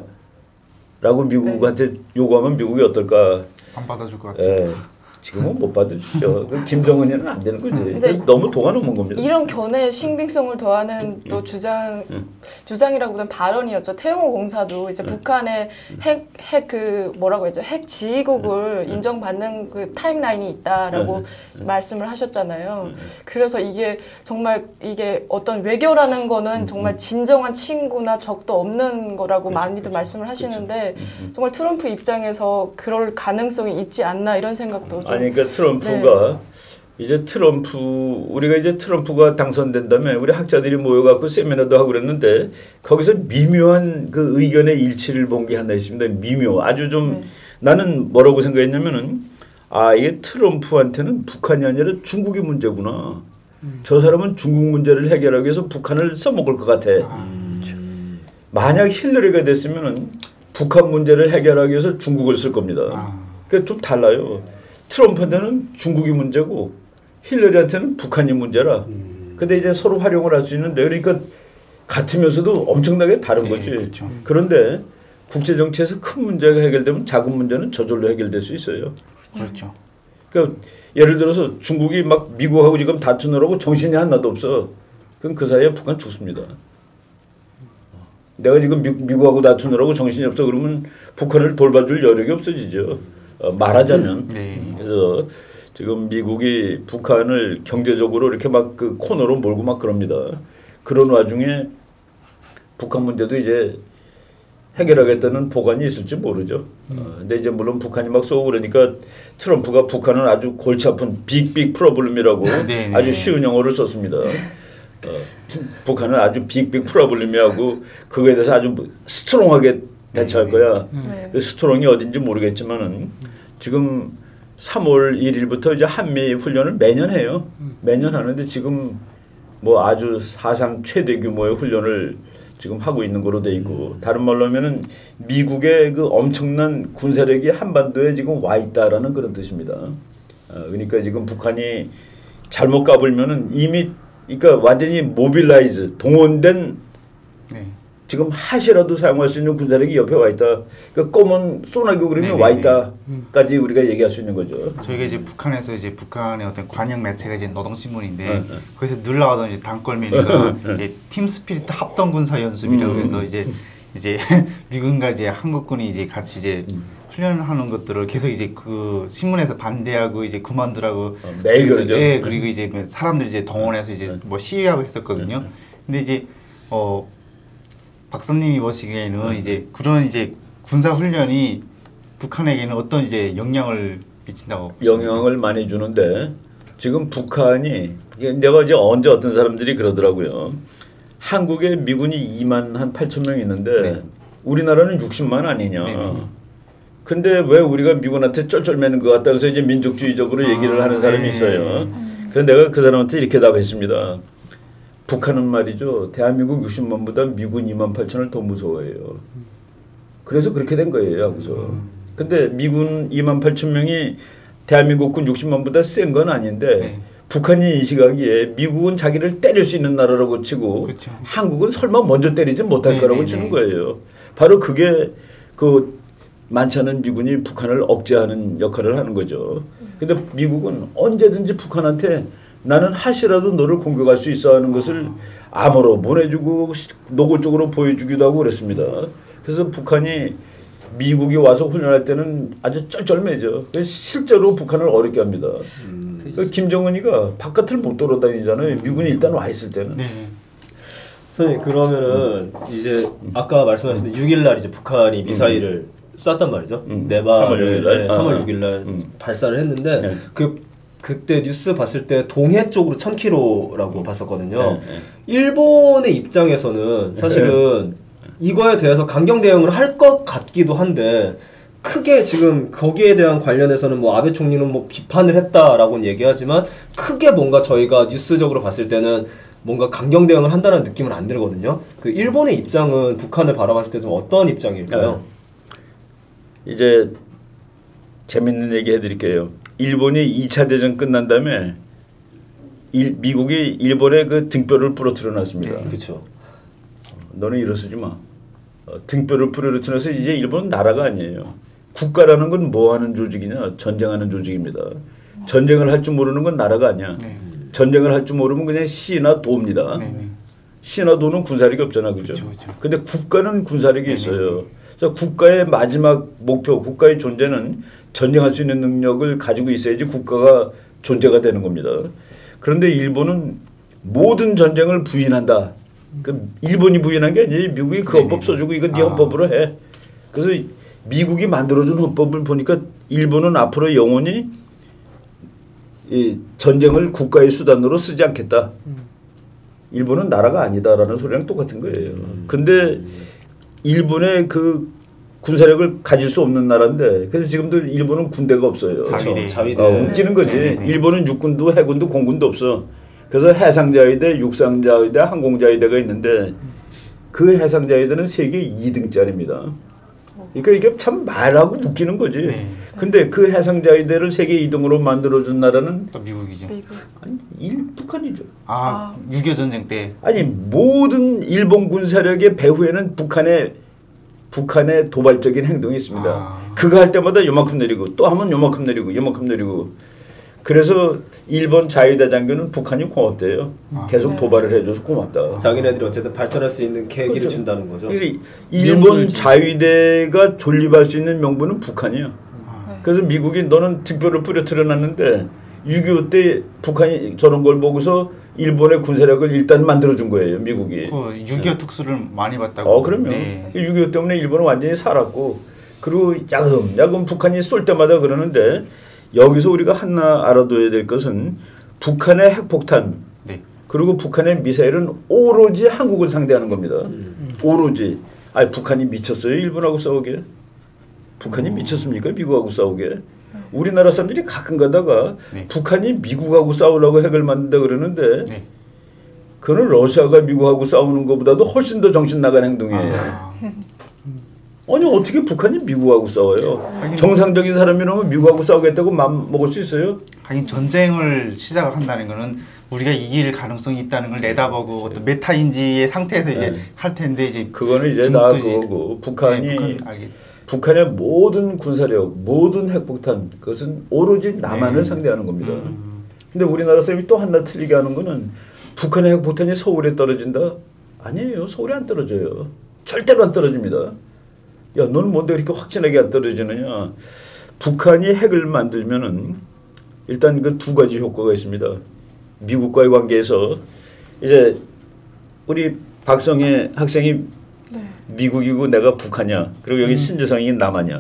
라고 미국한테 네. 요구하면 미국이 어떨까. 안 받아줄 것 같아요. 예. 지금은 못 받아주죠. 김정은이는 안 되는 거지. 너무 도가 넘은 겁니다. 이런 견해에 신빙성을 더하는 또 주장 주장이라고보다는 발언이었죠. 태용호 공사도 이제 북한의 핵 핵 그 뭐라고 했죠? 핵 지휘국을 인정받는 그 타임라인이 있다라고 말씀을 하셨잖아요. 그래서 이게 정말 이게 어떤 외교라는 거는 정말 진정한 친구나 적도 없는 거라고 그렇죠, 많이들 그렇죠, 말씀을 하시는데 그렇죠. 정말 트럼프 입장에서 그럴 가능성이 있지 않나 이런 생각도 좀. 아니 그러니까 트럼프가 네. 이제 트럼프 우리가 이제 트럼프가 당선된 다음에 우리 학자들이 모여갖고 세미나도 하고 그랬는데 거기서 미묘한 그 의견의 일치를 본 게 하나 있습니다. 미묘 아주 좀 네. 나는 뭐라고 생각했냐면은 아 이게 트럼프한테는 북한이 아니라 중국이 문제구나. 음. 저 사람은 중국 문제를 해결하기 위해서 북한을 써먹을 것 같아. 음. 만약 힐러리가 됐으면은 북한 문제를 해결하기 위해서 중국을 쓸 겁니다. 아. 그러니까 좀 달라요. 트럼프한테는 중국이 문제고 힐러리한테는 북한이 문제라. 음. 근데 이제 서로 활용을 할 수 있는데 그러니까 같으면서도 엄청나게 다른 네, 거지. 그렇죠. 그런데 국제 정치에서 큰 문제가 해결되면 작은 문제는 저절로 해결될 수 있어요. 그렇죠. 그러니까 예를 들어서 중국이 막 미국하고 지금 다투느라고 정신이 하나도 없어. 그럼 그 사이에 북한 죽습니다. 내가 지금 미, 미국하고 다투느라고 정신이 없어 그러면 북한을 돌봐줄 여력이 없어지죠. 어, 말하자면. 네. 그래서 지금 미국이 북한을 경제적으로 이렇게 막 그 코너로 몰고 막 그럽니다. 그런 와중에 북한 문제도 이제 해결하겠다는 보관이 있을지 모르죠. 음. 어, 근데 이제 물론 북한이 막 쏘고 그러니까 트럼프가 북한은 아주 골치 아픈 빅빅 프로블럼이라고 네, 네. 아주 쉬운 영어를 썼습니다. 어, 북한은 아주 빅빅 프로블럼이하고 그거에 대해서 아주 스트롱하게 대처할 거야. 네. 그 스트롱이 어딘지 모르겠지만은 지금 삼월 일일부터 이제 한미 훈련을 매년 해요. 매년 하는데 지금 뭐 아주 사상 최대 규모의 훈련을 지금 하고 있는 거로 돼 있고 다른 말로 하면은 미국의 그 엄청난 군사력이 한반도에 지금 와 있다라는 그런 뜻입니다. 어, 그러니까 지금 북한이 잘못 까불면은 이미 그러니까 완전히 모빌라이즈 동원된 네. 지금 핫이라도 사용할 수 있는 군사력이 옆에 와 있다. 그러니까 검은 소나기 그림이 와 있다까지 우리가 얘기할 수 있는 거죠. 저희가 이제 북한에서 이제 북한의 어떤 관영 매체가 이제 노동신문인데 네, 네. 거기서 늘 나오던 이제 단골메뉴가 이제 팀 스피릿 합동 군사 연습이라고 음. 해서 이제 이제 미군과 이제 한국군이 이제 같이 이제 음. 훈련하는 것들을 계속 이제 그 신문에서 반대하고 이제 그만두라고 어, 매일 그러죠. 네, 그리고 이제 사람들 이제 동원해서 이제 뭐 시위하고 했었거든요. 근데 이제 어. 박사님이 보시기에는 음. 이제 그런 이제 군사 훈련이 북한에게는 어떤 이제 영향을 미친다고 영향을 보십니까? 많이 주는데 지금 북한이 내가 이제 언제 어떤 사람들이 그러더라고요. 한국에 미군이 이만 한 팔천 명 있는데 네. 우리나라는 육십만 아니냐. 네네. 근데 왜 우리가 미군한테 쩔쩔매는 것 같다 그래서 이제 민족주의적으로 아, 얘기를 하는 사람이 네. 있어요. 그래서 내가 그 사람한테 이렇게 답했습니다. 북한은 말이죠. 대한민국 육십만보다 미군 이만 팔천을 더 무서워해요. 그래서 그렇게 된 거예요. 하고서. 근데 미군 이만 팔천 명이 대한민국군 육십만보다 센 건 아닌데 네. 북한이 인식하기에 미국은 자기를 때릴 수 있는 나라라고 치고 그쵸. 한국은 설마 먼저 때리지 못할 네, 거라고 네, 치는 네. 거예요. 바로 그게 그 많지 않은 미군이 북한을 억제하는 역할을 하는 거죠. 근데 미국은 언제든지 북한한테 나는 핫이라도 너를 공격할 수 있어 하는 것을 암호로 보내주고 노골적으로 보여주기도 하고 그랬습니다. 그래서 북한이 미국이 와서 훈련할 때는 아주 쩔쩔매죠. 그래서 실제로 북한을 어렵게 합니다. 음. 그러니까 김정은이가 바깥을 못 돌아다니잖아요. 미군이 일단 와 있을 때는. 네. 선생님 그러면은 이제 아까 말씀하신 육 일 날 이제 북한이 미사일을 음. 쐈단 말이죠. 음. 네발을 네, 삼월 육 일 날 음. 발사를 했는데 네. 그 그때 뉴스 봤을 때 동해 쪽으로 천 킬로미터라고 음. 봤었거든요. 네, 네. 일본의 입장에서는 사실은 네. 이거에 대해서 강경 대응을 할 것 같기도 한데 크게 지금 거기에 대한 관련해서는 뭐 아베 총리는 뭐 비판을 했다라고는 얘기하지만 크게 뭔가 저희가 뉴스적으로 봤을 때는 뭔가 강경 대응을 한다는 느낌은 안 들거든요. 그 일본의 입장은 북한을 바라봤을 때 좀 어떤 입장일까요? 네. 이제 재밌는 얘기 해드릴게요. 일본이 이 차 대전 끝난 다음에 일, 미국이 일본의 그 등뼈를 부러뜨려 놨습니다. 네, 그렇죠. 너는 일어서지 마. 어, 등뼈를 부러뜨려서 이제 일본은 나라가 아니에요. 국가라는 건 뭐 하는 조직이냐? 전쟁하는 조직입니다. 전쟁을 할 줄 모르는 건 나라가 아니야. 네. 전쟁을 할 줄 모르면 그냥 시나 도입니다. 네, 네. 시나 도는 군사력이 없잖아, 그죠? 그쵸, 그쵸. 근데 국가는 군사력이 네, 있어요. 그래서 국가의 마지막 목표, 국가의 존재는 전쟁할 수 있는 능력을 가지고 있어야지 국가가 존재가 되는 겁니다. 그런데 일본은 모든 전쟁을 부인한다. 그 일본이 부인한 게 아니에요. 미국이 그 헌법 써주고 이거 네 헌법으로 해. 그래서 미국이 만들어준 헌법을 보니까 일본은 앞으로 영원히 이 전쟁을 국가의 수단으로 쓰지 않겠다. 일본은 나라가 아니다라는 소리랑 똑같은 거예요. 근데 일본의 그 군사력을 가질 수 없는 나라인데 그래서 지금도 일본은 군대가 없어요. 자위대. 자위대. 어, 웃기는 거지. 네네네. 일본은 육군도 해군도 공군도 없어. 그래서 해상자위대, 육상자위대, 항공자위대가 있는데 그 해상자위대는 세계 이 등짜리입니다. 그러니까 이게 참 말하고 웃기는 거지. 네. 근데 그 해상자위대를 세계 이 등으로 만들어준 나라는 또 미국이죠. 미국. 아니, 일 북한이죠. 아, 육이오 전쟁 때. 아니 모든 일본 군사력의 배후에는 북한의 북한의 도발적인 행동이 있습니다. 아. 그거 할 때마다 요만큼 내리고 또 하면 요만큼 내리고 요만큼 내리고. 그래서 일본 자위대 장교는 북한이 고맙대요. 아. 계속 도발을 해줘서 고맙다. 자기네들이 어쨌든 발전할 수 있는 계기를 그렇죠. 준다는 거죠. 일본 자위대가 존립할 수 있는 명분은 북한이에요. 아. 그래서 미국이 너는 등뼈를 부려뜨려 놨는데 육이오 때 북한이 저런 걸 보고서 일본의 군사력을 일단 만들어준 거예요. 미국이. 그 육이오 네. 특수를 많이 봤다고. 어, 그럼요. 네. 육이오 때문에 일본은 완전히 살았고 그리고 야금 야금 북한이 쏠 때마다 그러는데 여기서 우리가 하나 알아둬야 될 것은 북한의 핵폭탄 네. 그리고 북한의 미사일은 오로지 한국을 상대하는 겁니다. 음. 오로지. 아니 북한이 미쳤어요? 일본하고 싸우게? 북한이 오. 미쳤습니까? 미국하고 싸우게? 우리나라 사람들이 가끔 가다가 네. 북한이 미국하고 싸우려고 핵을 만든다 그러는데 네. 그거는 러시아가 미국하고 싸우는 것보다도 훨씬 더 정신 나간 행동이에요. 아. 아니 어떻게 북한이 미국하고 싸워요? 정상적인 사람이라면 미국하고 싸우겠다고 마음 먹을 수 있어요? 하긴 전쟁을 시작을 한다는 거는 우리가 이길 가능성이 있다는 걸 내다보고 어떤 메타인지의 상태에서 이제 네. 할 텐데 이제 그거는 이제 다 그거고 북한이 네, 북한, 북한의 모든 군사력, 모든 핵폭탄 그것은 오로지 남한을 네. 상대하는 겁니다. 음. 근데 우리나라 사람이 또 하나 틀리게 하는 거는 북한의 핵폭탄이 서울에 떨어진다? 아니에요. 서울에 안 떨어져요. 절대로 안 떨어집니다. 야, 너는 뭔데 그렇게 확진하게 안 떨어지느냐? 북한이 핵을 만들면은 일단 그 두 가지 효과가 있습니다. 미국과의 관계에서 이제 우리 박성혜 학생이 네. 미국이고 내가 북한이야. 그리고 여기 음. 신재성이 남한이야.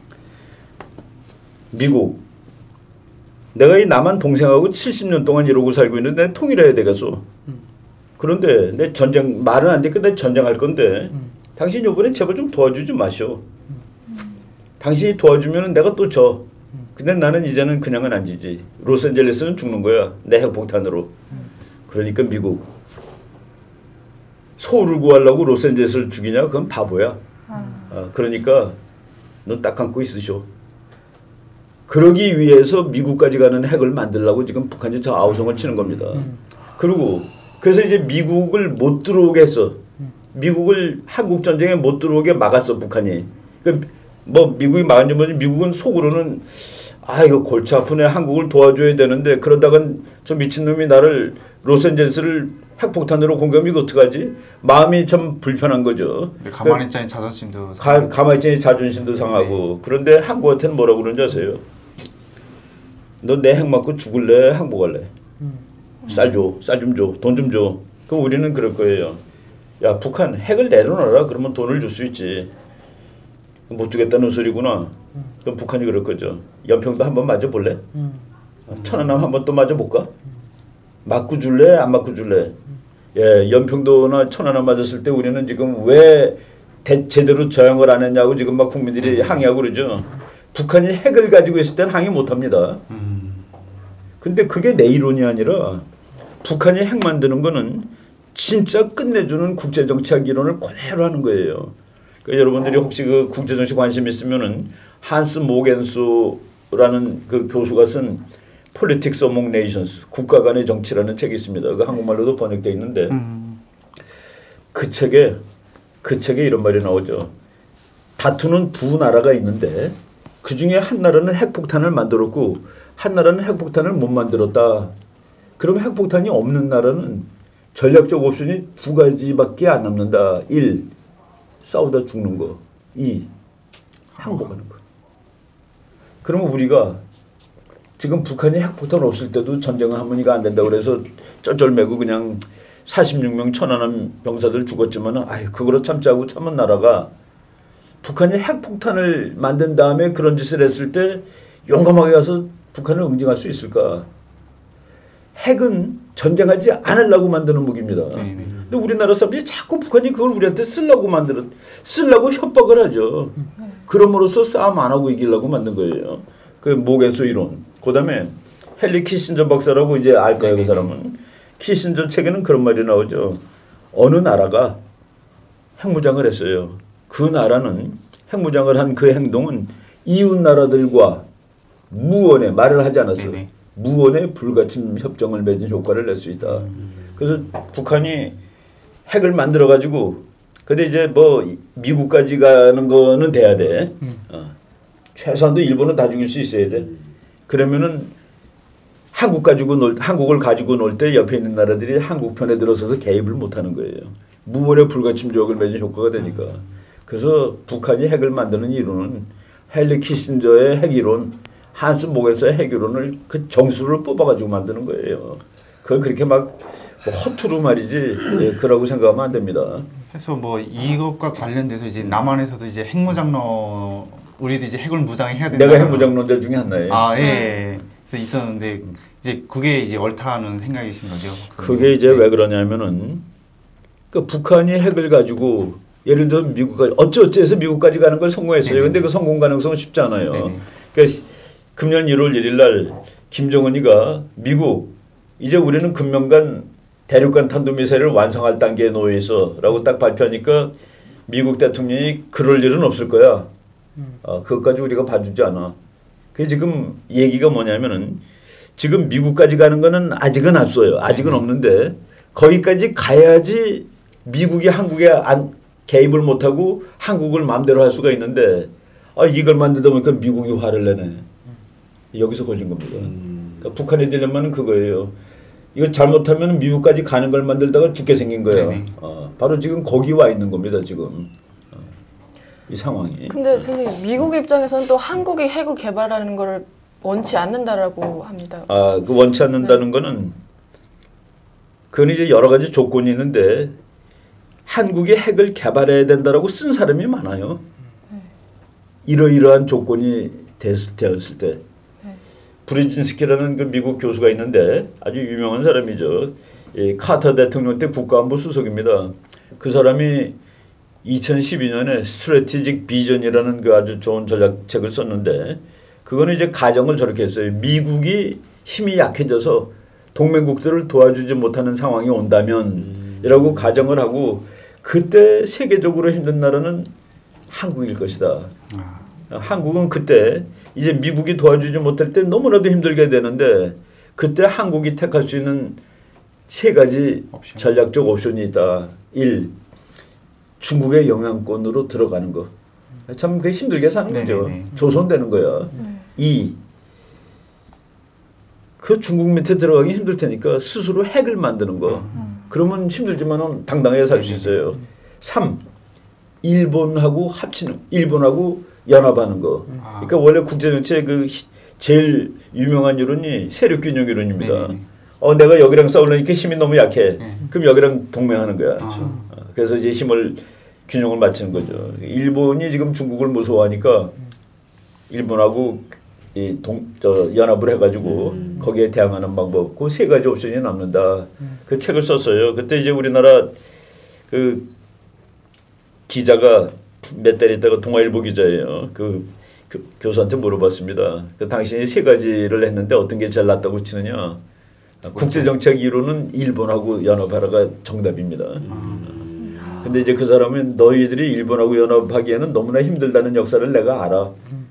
미국. 내가 이 남한 동생하고 칠십 년 동안 이러고 살고 있는데 통일해야 되겠어. 음. 그런데 내 전쟁 말은 안 되니까 내 전쟁할 건데 음. 당신 이번엔 제발 좀 도와주지 마시오. 음. 당신이 도와주면 내가 또 져. 근데 나는 이제는 그냥은 안 지지. 로스앤젤레스는 죽는 거야. 내 핵폭탄으로. 음. 그러니까 미국. 서울을 구하려고 로스앤젤레스를 죽이냐? 그건 바보야. 아. 아, 그러니까 넌 딱 감고 있으시오. 그러기 위해서 미국까지 가는 핵을 만들려고 지금 북한이 저 아우성을 치는 겁니다. 음. 그리고 그래서 이제 미국을 못 들어오게 했어. 미국을 한국 전쟁에 못 들어오게 막았어 북한이. 그러니까 뭐 미국이 막은 줄 미국은 속으로는 아 이거 골치 아프네 한국을 도와줘야 되는데 그러다간 저 미친 놈이 나를 로스앤젤레스를 핵폭탄으로 공격하면 이거 어떡하지? 마음이 참 불편한 거죠. 가만히 있자니 자존심도 가, 가만히 있자니 자존심도 상하고. 네. 그런데 한국한테는 뭐라고 그러는지 아세요? 너 내 핵 맞고 죽을래? 항복할래? 음. 쌀 줘. 쌀 좀 줘. 돈 좀 줘. 그럼 우리는 그럴 거예요. 야 북한 핵을 내려놔라. 그러면 돈을 줄 수 있지. 못 주겠다는 소리구나. 그럼 북한이 그럴 거죠. 연평도 한번 맞아볼래? 천안함 한번 또 맞아볼까? 맞고 줄래? 안 맞고 줄래? 예, 연평도나 천안함 맞았을 때 우리는 지금 왜 대, 제대로 저항을 안 했냐고 지금 막 국민들이 항의하고 그러죠. 북한이 핵을 가지고 있을 때는 항의 못 합니다. 근데 그게 내 이론이 아니라 북한이 핵 만드는 거는 진짜 끝내주는 국제정치학 이론을 그대로 하는 거예요. 그러니까 여러분들이 혹시 그 국제정치 관심 있으면은 한스 모겐소라는 그 교수가 쓴 Politics Among Nations, 국가 간의 정치라는 책이 있습니다. 그 한국말로도 번역되어 있는데 음. 그 책에 그 책에 이런 말이 나오죠. 다투는 두 나라가 있는데 그 중에 한 나라는 핵폭탄을 만들었고 한 나라는 핵폭탄을 못 만들었다. 그럼 핵폭탄이 없는 나라는 전략적 옵션이 두 가지밖에 안 남는다. 일. 싸우다 죽는 거. 이. 항복하는 거. 그러면 우리가 지금 북한이 핵폭탄 없을 때도 전쟁은 harmon이가 안 된다고 그래서 쩔쩔매고 그냥 사십육 명 천안함 병사들 죽었지만 아유 그거로 참자고 참은 나라가 북한이 핵폭탄을 만든 다음에 그런 짓을 했을 때 용감하게 가서 북한을 응징할 수 있을까? 핵은 전쟁하지 않으려고 만드는 무기입니다. 네네. 근데 우리나라 사람들이 자꾸 북한이 그걸 우리한테 쓰려고 만들어 쓰려고 협박을 하죠. 그럼으로써 싸움 안 하고 이기려고 만든 거예요. 그 모겐소 이론. 그다음에 헨리 키신저 박사라고 이제 알 거예요, 그 사람은. 키신저 책에는 그런 말이 나오죠. 어느 나라가 핵무장을 했어요. 그 나라는 핵무장을 한 그 행동은 이웃 나라들과 무언의 말을 하지 않았어요. 네네. 무언의 불가침 협정을 맺은 효과를 낼 수 있다. 음. 그래서 북한이 핵을 만들어 가지고 근데 이제 뭐 미국까지 가는 거는 돼야 돼. 음. 어. 최소한도 일본은 다 죽일 수 있어야 돼. 그러면은 한국 가지고 놀 한국을 가지고 놀 때 옆에 있는 나라들이 한국 편에 들어서서 개입을 못 하는 거예요. 무언의 불가침 조약을 맺은 효과가 되니까. 음. 그래서 북한이 핵을 만드는 이론은 헨리 키신저의 핵 이론, 한스 모겐소의 핵 이론을 그 정수를 뽑아가지고 만드는 거예요. 그걸 그렇게 막 허투루 말이지 예, 그러고 생각하면 안 됩니다. 그래서 뭐 이것과 관련돼서 이제 남한에서도 이제 핵무장로 우리도 이제 핵을 무장해야 된다. 내가 핵무장론자 중에 하나예요. 아 예. 예. 그래서 있었는데 이제 그게 이제 옳다는 생각이신 거죠. 그게 이제 네. 왜 그러냐면은 그 북한이 핵을 가지고 예를 들어 미국까지 어찌어찌해서 미국까지 가는 걸 성공했어요. 그런데 그 성공 가능성은 쉽지 않아요. 네네. 그러니까 금년 일월 일일 날 김정은이가 미국 이제 우리는 금년간 대륙간 탄도미사일을 완성할 단계에 놓여 있어라고 딱 발표하니까 미국 대통령이 그럴 일은 없을 거야. 어, 그것까지 우리가 봐주지 않아. 그게 지금 얘기가 뭐냐면은 지금 미국까지 가는 거는 아직은 앞서요. 아직은 없는데 거기까지 가야지 미국이 한국에 안 개입을 못하고 한국을 마음대로 할 수가 있는데 아 이걸 만들다 보니까 미국이 화를 내네. 여기서 걸린 겁니다. 음. 그러니까 북한의 딜레마는 그거예요. 이거 잘못하면 미국까지 가는 걸 만들다가 죽게 생긴 거예요. 어, 바로 지금 거기 와 있는 겁니다. 지금 어, 이 상황이. 근데 선생님 미국 입장에서는 또 한국이 핵을 개발하는 걸 원치 않는다라고 합니다. 아, 그 원치 않는다는 네. 거는 그건 이제 여러 가지 조건이 있는데 한국이 핵을 개발해야 된다라고 쓴 사람이 많아요. 네. 이러이러한 조건이 됐, 되었을 때. 네. 브리진스키라는 그 미국 교수가 있는데 아주 유명한 사람이죠. 이 카터 대통령 때 국가안보 수석입니다. 그 사람이 이천십이 년에 스트래티직 비전이라는 그 아주 좋은 전략책을 썼는데 그거는 이제 가정을 저렇게 했어요. 미국이 힘이 약해져서 동맹국들을 도와주지 못하는 상황이 온다면 음. 이라고 가정을 하고 그때 세계적으로 힘든 나라는 한국일 것이다. 아. 한국은 그때 이제 미국이 도와주지 못할 때 너무나도 힘들게 되는데 그때 한국이 택할 수 있는 세 가지 옵션. 전략적 옵션이 있다. 일. 중국의 영향권으로 들어가는 거. 참 그 힘들게 사는 거죠. 조선되는 거야. 음. 이. 그 중국 밑에 들어가기 힘들 테니까 스스로 핵을 만드는 거. 음. 그러면 힘들지만 당당하게 살 수 있어요. 삼. 일본하고 합치는 일본하고 연합하는 거. 아. 그러니까 원래 국제정치의 그 제일 유명한 이론이 세력균형 이론입니다. 네네. 어 내가 여기랑 싸우려니까 힘이 너무 약해. 네. 그럼 여기랑 동맹하는 거야. 아. 어, 그래서 이제 힘을 균형을 맞추는 거죠. 일본이 지금 중국을 무서워하니까 일본하고 이 동, 저 연합을 해가지고 음. 거기에 대항하는 방법, 그 세 가지 옵션이 남는다. 음. 그 책을 썼어요. 그때 이제 우리나라 그 기자가 몇 달 있다가 동아일보 기자예요. 그 교, 교수한테 물어봤습니다. 그 당신이 세 가지를 했는데 어떤 게 제일 낫다고 치느냐. 국제정책 이론은 일본하고 연합하라가 정답입니다. 음. 근데 이제 그 사람은 너희들이 일본하고 연합하기에는 너무나 힘들다는 역사를 내가 알아.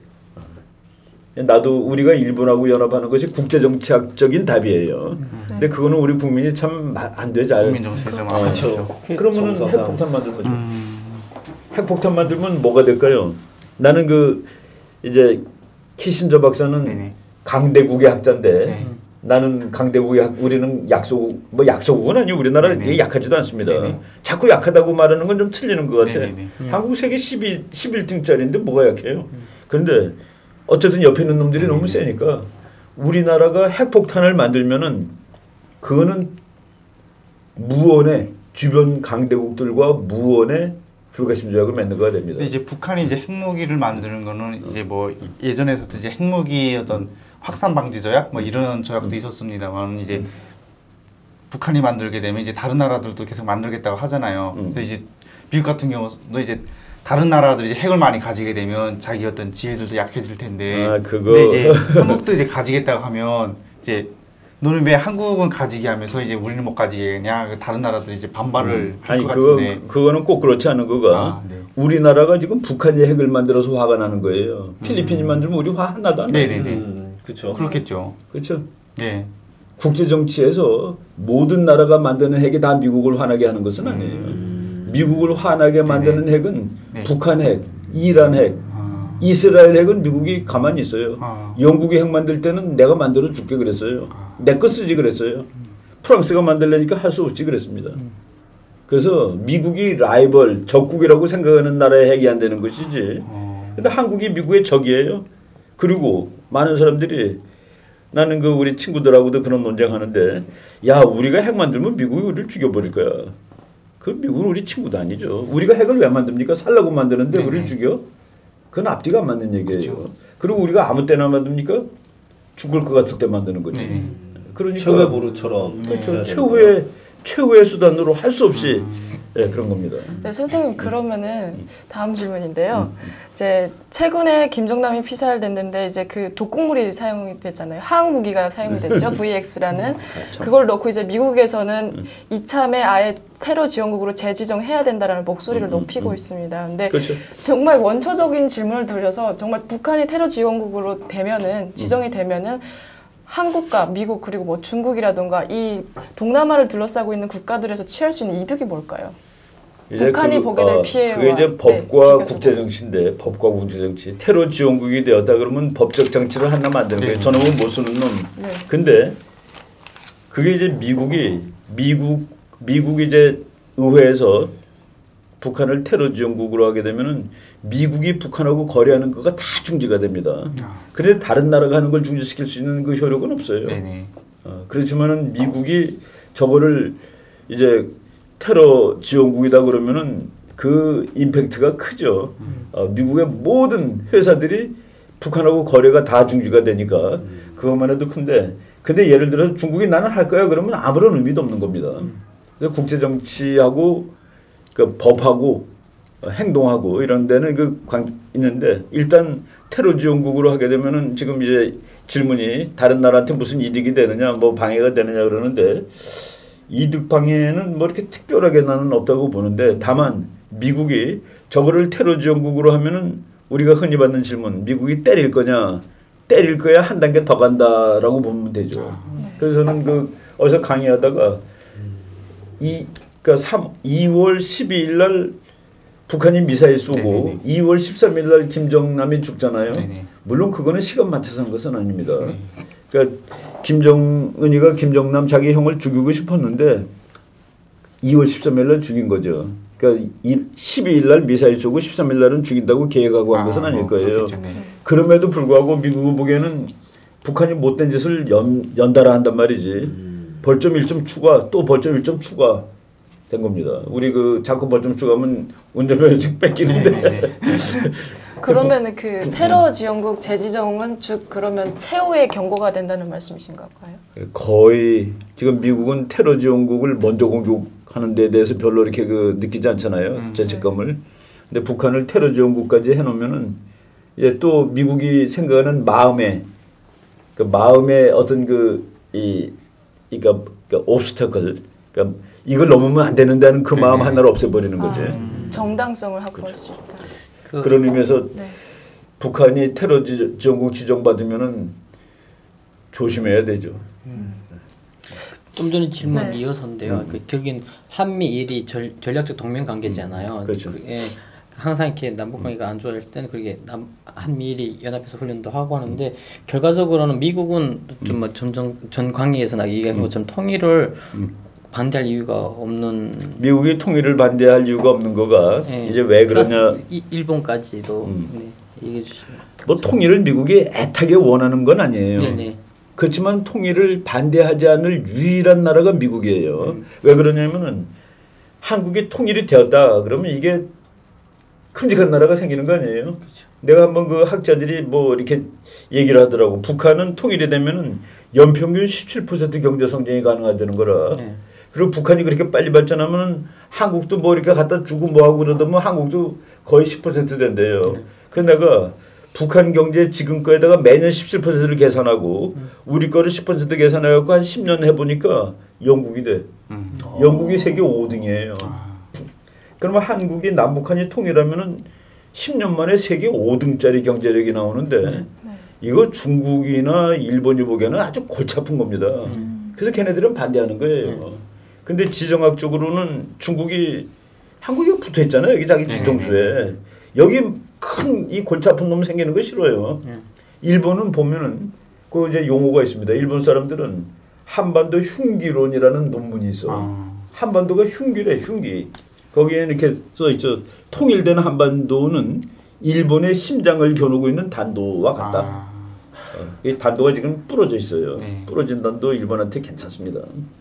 나도 우리가 일본하고 연합하는 것이 국제정치학적인 답이에요. 음. 근데 그거는 우리 국민이 참 안 돼 잘. 국민정치적 어, 그렇죠. 그러면은 핵폭탄 만들면 음. 핵폭탄 만들면 뭐가 될까요? 나는 그 이제 키신저 박사는 네네. 강대국의 학자인데 네. 나는 강대국의 학, 우리는 약소국 뭐 약소국은 아니고 우리나라 되게 약하지도 않습니다. 네네. 자꾸 약하다고 말하는 건 좀 틀리는 것 같아. 네네. 한국 세계 십이, 십일 등짜리인데 뭐가 약해요? 그런데 어쨌든 옆에 있는 놈들이 네네. 너무 세니까 우리나라가 핵폭탄을 만들면은 그거는 무언의 주변 강대국들과 무언의 불가침 조약을 맺는 거가 됩니다. 근데 이제 북한이 이제 핵무기를 만드는 거는 이제 뭐 예전에서도 이제 핵무기 어떤 확산 방지 조약 뭐 이런 조약도 음. 있었습니다만 이제 음. 북한이 만들게 되면 이제 다른 나라들도 계속 만들겠다고 하잖아요. 음. 그래서 이제 미국 같은 경우도 이제 다른 나라들이 이제 핵을 많이 가지게 되면 자기 어떤 지혜들도 약해질 텐데. 아, 그거. 근데 이제 한국도 이제 가지겠다고 하면 이제 너는 왜 한국은 가지게 하면서 이제 우리는 못 가지겠냐? 다른 나라들이 이제 반발을 음. 할 것 그거, 같은데. 그거는 꼭 그렇지 않은 거가 아, 네. 우리나라가 지금 북한이 핵을 만들어서 화가 나는 거예요. 음. 필리핀이 만들면 우리 화 하나도 안 나요. 네네네. 음, 그렇죠. 그렇겠죠. 그렇죠. 네. 국제 정치에서 모든 나라가 만드는 핵이 다 미국을 화나게 하는 것은 아니에요. 음. 미국을 화나게 만드는 네네. 핵은 네. 북한 핵, 이란 핵, 아. 이스라엘 핵은 미국이 가만히 있어요. 아. 영국이 핵 만들 때는 내가 만들어 줄게 그랬어요. 아. 내 거 쓰지 그랬어요. 음. 프랑스가 만들려니까 할 수 없지 그랬습니다. 음. 그래서 미국이 라이벌, 적국이라고 생각하는 나라의 핵이 안 되는 것이지. 어. 근데 한국이 미국의 적이에요. 그리고 많은 사람들이 나는 그 우리 친구들하고도 그런 논쟁하는데 야 우리가 핵 만들면 미국이 우리를 죽여버릴 거야. 그 미국은 우리 친구도 아니죠. 우리가 핵을 왜 만듭니까? 살라고 만드는데 네네. 우리를 죽여? 그건 앞뒤가 안 맞는 얘기예요. 그렇죠. 그리고 우리가 아무 때나 만듭니까? 죽을 것 같을 때 만드는 거지. 네. 그러니까 최후의 보루처럼. 그렇죠. 최후의 최후의 수단으로 할 수 없이 음. 네, 그런 겁니다. 네, 선생님 그러면은 다음 질문인데요. 이제 최근에 김정남이 피살됐는데 이제 그 독극물이 사용이 됐잖아요. 화학 무기가 사용이 됐죠. 브이엑스라는 그걸 넣고 이제 미국에서는 이참에 아예 테러 지원국으로 재지정해야 된다라는 목소리를 높이고 음. 있습니다. 근데 그렇죠. 정말 원초적인 질문을 돌려서 정말 북한이 테러 지원국으로 되면은 지정이 되면은 한국과 미국 그리고 뭐 중국이라든가 이 동남아를 둘러싸고 있는 국가들에서 취할 수 있는 이득이 뭘까요? 북한이 그, 보게 될 어, 피해와 그게 이제 법과 네, 국제정치인데 법과 국제정치 테러 지원국이 되었다 그러면 법적 정치를 하나 만드는 거예요. 저놈은 못 쓰는 놈. 네. 근데 그게 이제 미국이 미국 미국이 이제 의회에서 북한을 테러 지원국으로 하게 되면은 미국이 북한하고 거래하는 거가 다 중지가 됩니다. 그런데 다른 나라가 하는 걸 중지시킬 수 있는 그 효력은 없어요. 네네. 어, 그렇지만은 미국이 저거를 이제 테러 지원국이다 그러면은 그 임팩트가 크죠. 어, 미국의 모든 회사들이 북한하고 거래가 다 중지가 되니까 그것만 해도 큰데 근데 예를 들어서 중국이 나는 할 거야 그러면 아무런 의미도 없는 겁니다. 그래서 국제 정치하고 그 법하고 행동하고 이런 데는 그 관 있는데 일단 테러 지원국으로 하게 되면은 지금 이제 질문이 다른 나라한테 무슨 이득이 되느냐 뭐 방해가 되느냐 그러는데 이득 방해는 뭐 이렇게 특별하게 나는 없다고 보는데 다만 미국이 저거를 테러 지원국으로 하면은 우리가 흔히 받는 질문 미국이 때릴 거냐 때릴 거야 한 단계 더 간다라고 보면 되죠. 그래서 저는 그 어디서 강의하다가 이 그러니까 이월 십이일 날 북한이 미사일 쏘고 네네네. 이월 십삼일 날 김정남이 죽잖아요. 네네. 물론 그거는 시간 맞춰서 한 것은 아닙니다. 네. 그러니까 김정은이가 김정남 자기 형을 죽이고 싶었는데 이월 십삼일 날 죽인 거죠. 그러니까 십이일 날 미사일 쏘고 십삼일 날은 죽인다고 계획하고 한 것은 아, 아닐 거예요. 뭐, 그럼에도 불구하고 미국 보기에는 북한이 못된 짓을 연, 연달아 한단 말이지. 음. 벌점 일 점 추가 또 벌점 일 점 추가 된 겁니다. 우리 그 자꾸 벌점수 가면 운전면허증 뺏기는데. 그러면 그 테러 지원국 재지정은 즉 그러면 최후의 경고가 된다는 말씀이신가 봐요? 거의 지금 미국은 테러 지원국을 먼저 공격하는 데 대해서 별로 이렇게 그 느끼지 않잖아요. 음, 죄책감을. 네. 근데 북한을 테러 지원국까지 해놓으면은 이제 또 미국이 생각하는 마음에 그 마음의 어떤 그이 그러니까 그 obstacle 그러니까 이걸 넘으면 안 된다는 그 마음 네. 하나를 없애버리는 거죠. 아, 정당성을 확보할 수 있다. 그, 그런 의미에서 네. 북한이 테러 지, 지원국 지정받으면은 조심해야 되죠. 음. 좀 전에 질문 네. 이어서인데요. 음. 그 결국엔 한미일이 전, 전략적 동맹 관계잖아요. 음. 그렇죠. 그, 예, 항상 이렇게 남북 관계가 안 좋아질 때는 그렇게 남, 한미일이 연합해서 훈련도 하고 하는데 음. 결과적으로는 미국은 좀 뭐 점점 전 강의에서 나 얘기한 것처럼 통일을 음. 반대할 이유가 없는. 미국이 통일을 반대할 이유가 없는 거가 네. 이제 왜 그러냐. 이, 일본까지도 음. 네, 얘기해 주시면. 뭐 통일을 미국이 애타게 원하는 건 아니에요. 네네. 그렇지만 통일을 반대하지 않을 유일한 나라가 미국이에요. 음. 왜 그러냐면은 한국이 통일이 되었다 그러면 이게 큼직한 나라가 생기는 거 아니에요. 그렇죠. 내가 한번 그 학자들이 뭐 이렇게 얘기를 하더라고. 북한은 통일이 되면은 연평균 십칠 퍼센트 경제 성장이 가능하다는 거라. 네. 그리고 북한이 그렇게 빨리 발전하면 한국도 뭐 이렇게 갖다 주고 뭐 하고 그러다 보면 한국도 거의 십 퍼센트 된대요. 네. 그래서 내가 북한 경제 지금 거에다가 매년 십칠 퍼센트를 계산하고 음. 우리 거를 십 퍼센트 계산해갖고 한 십 년 해보니까 영국이 돼. 음. 영국이 세계 오 등이에요. 아. 그러면 한국이 남북한이 통일하면은 십 년 만에 세계 오 등짜리 경제력이 나오는데 네. 이거 중국이나 일본이 보기에는 아주 골치 아픈 겁니다. 음. 그래서 걔네들은 반대하는 거예요. 네. 근데 지정학적으로는 중국이 한국이 붙어 있잖아요. 여기 자기 뒤통수에. 네. 여기 큰 이 골치 아픈 놈 생기는 거 싫어요. 네. 일본은 보면은 그 이제 용어가 있습니다. 일본 사람들은 한반도 흉기론이라는 논문이 있어. 아. 한반도가 흉기래, 흉기. 거기에 이렇게 써 있죠. 통일된 한반도는 일본의 심장을 겨누고 있는 단도와 같다. 아. 어, 이 단도가 지금 부러져 있어요. 네. 부러진 단도 일본한테 괜찮습니다.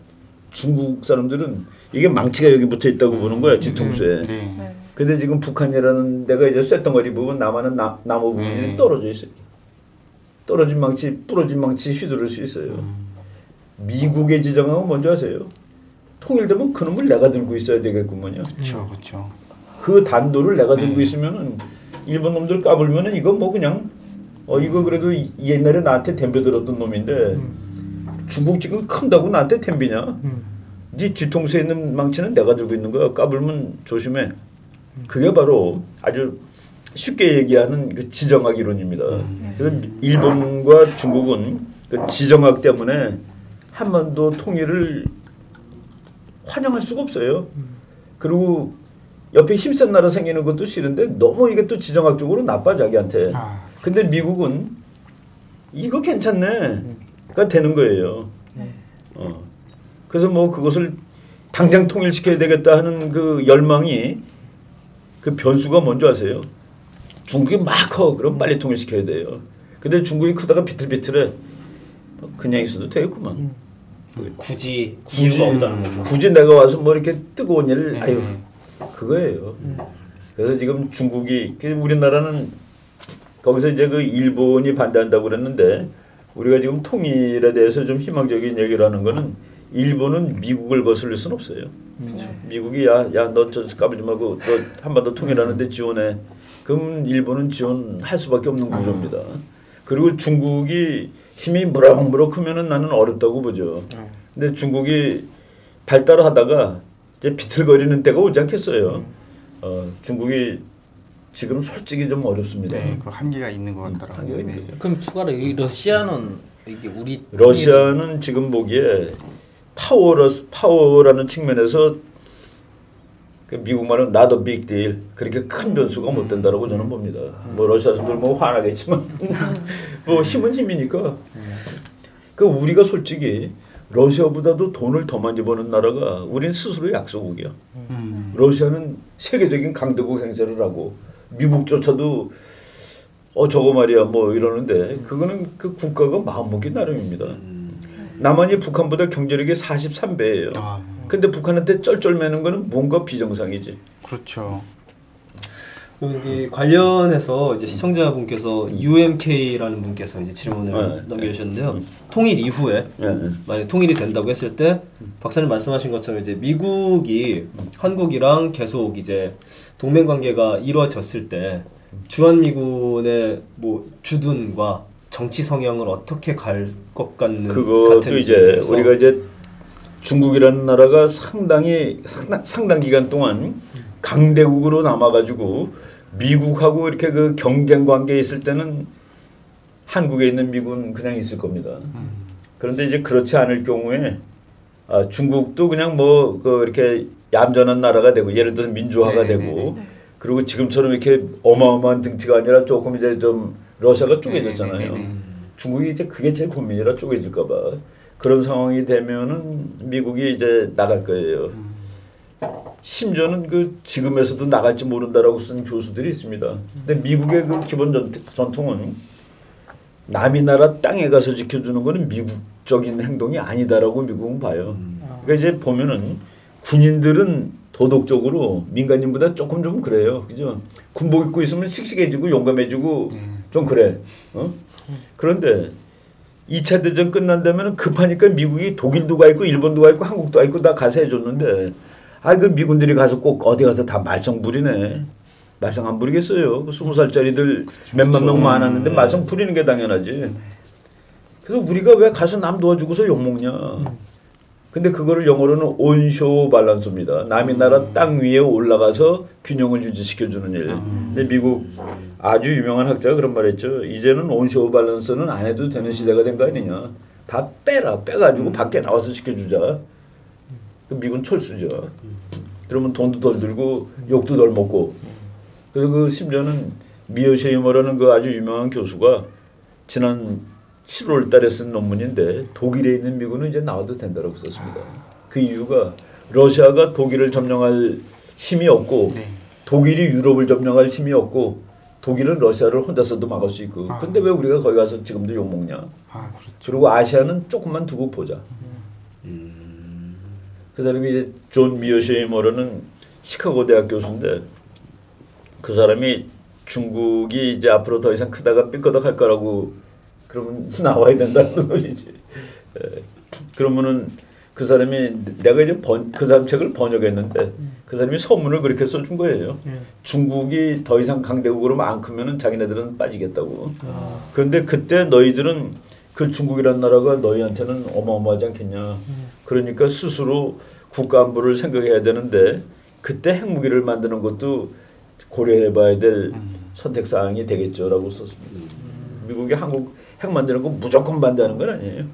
중국 사람들은 이게 망치가 여기 붙어 있다고 보는 거야, 뒤통수에. 네. 네. 근데 지금 북한이라는 데가 이제 쇳덩어리 부분 남한은 나, 나무 부분이 네. 떨어져 있어요. 떨어진 망치, 부러진 망치 휘두를 수 있어요. 음. 미국의 지정하고 뭔지 아세요? 통일되면 그놈을 내가 들고 있어야 되겠구먼요. 그렇죠, 그렇죠. 그 단도를 내가 들고 네. 있으면은 일본 놈들 까불면은 이거 뭐 그냥 어 이거 그래도 옛날에 나한테 덤벼들었던 놈인데 음. 중국 지금 큰다고 나한테 덤비냐? 음. 네 뒤통수에 있는 망치는 내가 들고 있는 거야. 까불면 조심해. 그게 바로 아주 쉽게 얘기하는 그 지정학 이론입니다. 음. 그래서 일본과 중국은 그 지정학 때문에 한반도 통일을 환영할 수가 없어요. 그리고 옆에 힘센 나라 생기는 것도 싫은데 너무 이게 또 지정학적으로 나빠 자기한테. 아. 근데 미국은 이거 괜찮네가 되는 거예요. 네. 어. 그래서 뭐 그것을 당장 통일시켜야 되겠다 하는 그 열망이 그 변수가 뭔지 아세요? 중국이 막 커. 그럼 빨리 통일시켜야 돼요. 근데 중국이 크다가 비틀비틀해. 그냥 있어도 되겠구만. 음. 굳이 이유가 없다는 거죠. 굳이 내가 와서 뭐 이렇게 뜨거운 일을 네. 아유 그거예요. 음. 그래서 지금 중국이 우리나라는 거기서 이제 그 일본이 반대한다고 그랬는데 우리가 지금 통일에 대해서 좀 희망적인 얘기를 하는 거는 일본은 미국을 거슬릴 수는 없어요. 그렇죠. 미국이 야야 너 저 까불지 말고 너 한반도 통일하는데 지원해. 그럼 일본은 지원할 수밖에 없는 구조입니다. 그리고 중국이 힘이 무럭무럭 크면은 나는 어렵다고 보죠. 근데 중국이 발달하다가 이제 비틀거리는 때가 오지 않겠어요. 어, 중국이 지금 솔직히 좀 어렵습니다. 네, 그 한계가 있는 것 같더라고요. 음, 네. 그럼 추가로 이 러시아는 이게 우리 러시아는 지금 보기에 파워러 파워라는 측면에서 그 미국 말은 not a big deal 그렇게 큰 변수가 못 된다라고 저는 봅니다. 뭐 러시아 사람들 뭐 화나겠지만 뭐 힘은 힘이니까. 그 우리가 솔직히 러시아보다도 돈을 더 많이 버는 나라가 우리는 스스로 약소국이야. 음. 러시아는 세계적인 강대국 행세를 하고 미국조차도 어 저거 말이야 뭐 이러는데 그거는 그 국가가 마음먹기 나름입니다. 음. 남한이 북한보다 경제력이 사십삼 배예요. 아. 근데 북한한테 쩔쩔매는 거는 뭔가 비정상이지. 그렇죠. 여기 관련해서 이제 시청자분께서 유엠케이라는 분께서 이제 질문을 네, 넘겨주셨는데요. 네. 통일 이후에 네, 네. 만약 통일이 된다고 했을 때 박사님 말씀하신 것처럼 이제 미국이 한국이랑 계속 이제 동맹 관계가 이루어졌을 때 주한미군의 뭐 주둔과 정치 성향을 어떻게 갈 것 같는 그것도 이제 우리가 이제 중국이라는 나라가 상당히 상당, 상당 기간 동안 강대국으로 남아가지고 미국하고 이렇게 그 경쟁 관계에 있을 때는 한국에 있는 미군 그냥 있을 겁니다. 음. 그런데 이제 그렇지 않을 경우에 아, 중국도 그냥 뭐 그 이렇게 얌전한 나라가 되고 예를 들어서 민주화가 네네네네. 되고 그리고 지금처럼 이렇게 어마어마한 등치가 아니라 조금 이제 좀 러시아가 쪼개졌잖아요. 네네네네. 중국이 이제 그게 제일 고민이라 쪼개질까봐 그런 상황이 되면은 미국이 이제 나갈 거예요. 음. 심지어는 그 지금에서도 나갈지 모른다라고 쓴 교수들이 있습니다. 근데 미국의 그 기본 전통은 남이 나라 땅에 가서 지켜주는 거는 미국적인 행동이 아니다라고 미국은 봐요. 그러니까 이제 보면은 군인들은 도덕적으로 민간인보다 조금 좀 그래요. 그죠? 군복 입고 있으면 씩씩해지고 용감해지고 좀 그래. 어? 그런데 이 차 대전 끝난다면 급하니까 미국이 독일도 가 있고 일본도 가 있고 한국도 가 있고 다 가서 해줬는데 아, 그 미군들이 가서 꼭 어디 가서 다 말썽 부리네. 말썽 안 부리겠어요. 그 스무 살짜리들 몇만 명 많았는데 말썽 부리는 게 당연하지. 그래서 우리가 왜 가서 남 도와주고서 욕먹냐. 근데 그거를 영어로는 온쇼 밸런스입니다. 남의 나라 땅 위에 올라가서 균형을 유지시켜주는 일. 근데 미국 아주 유명한 학자가 그런 말 했죠. 이제는 온쇼 밸런스는 안 해도 되는 시대가 된 거 아니냐. 다 빼라. 빼가지고 밖에 나와서 지켜주자. 미군 철수죠. 그러면 돈도 덜 들고 욕도 덜 먹고. 그래서 그 심지어는 미어쉐이머라는 그 아주 유명한 교수가 지난 칠월 달에 쓴 논문인데 독일에 있는 미군은 이제 나와도 된다고 썼습니다. 그 이유가 러시아가 독일을 점령할 힘이 없고 독일이 유럽을 점령할 힘이 없고 독일은 러시아를 혼자서도 막을 수 있고. 근데 왜 우리가 거기 가서 지금도 욕먹냐. 그리고 아시아는 조금만 두고 보자. 그 사람이 이제 존 미어쉐이머라는 시카고 대학 교수인데 그 사람이 중국이 이제 앞으로 더 이상 크다가 삐끄덕할 거라고 그러면 나와야 된다는 소리지. 그러면은 그 사람이 내가 이제 번, 그 사람 책을 번역했는데 그 사람이 서문을 그렇게 써준 거예요. 중국이 더 이상 강대국으로 안 크면은 자기네들은 빠지겠다고. 그런데 그때 너희들은 그 중국이라는 나라가 너희한테는 어마어마하지 않겠냐. 그러니까 스스로 국가 안보를 생각해야 되는데 그때 핵무기를 만드는 것도 고려해봐야 될 선택사항이 되겠죠라고 썼습니다. 미국이 한국 핵 만드는 거 무조건 반대하는 건 아니에요.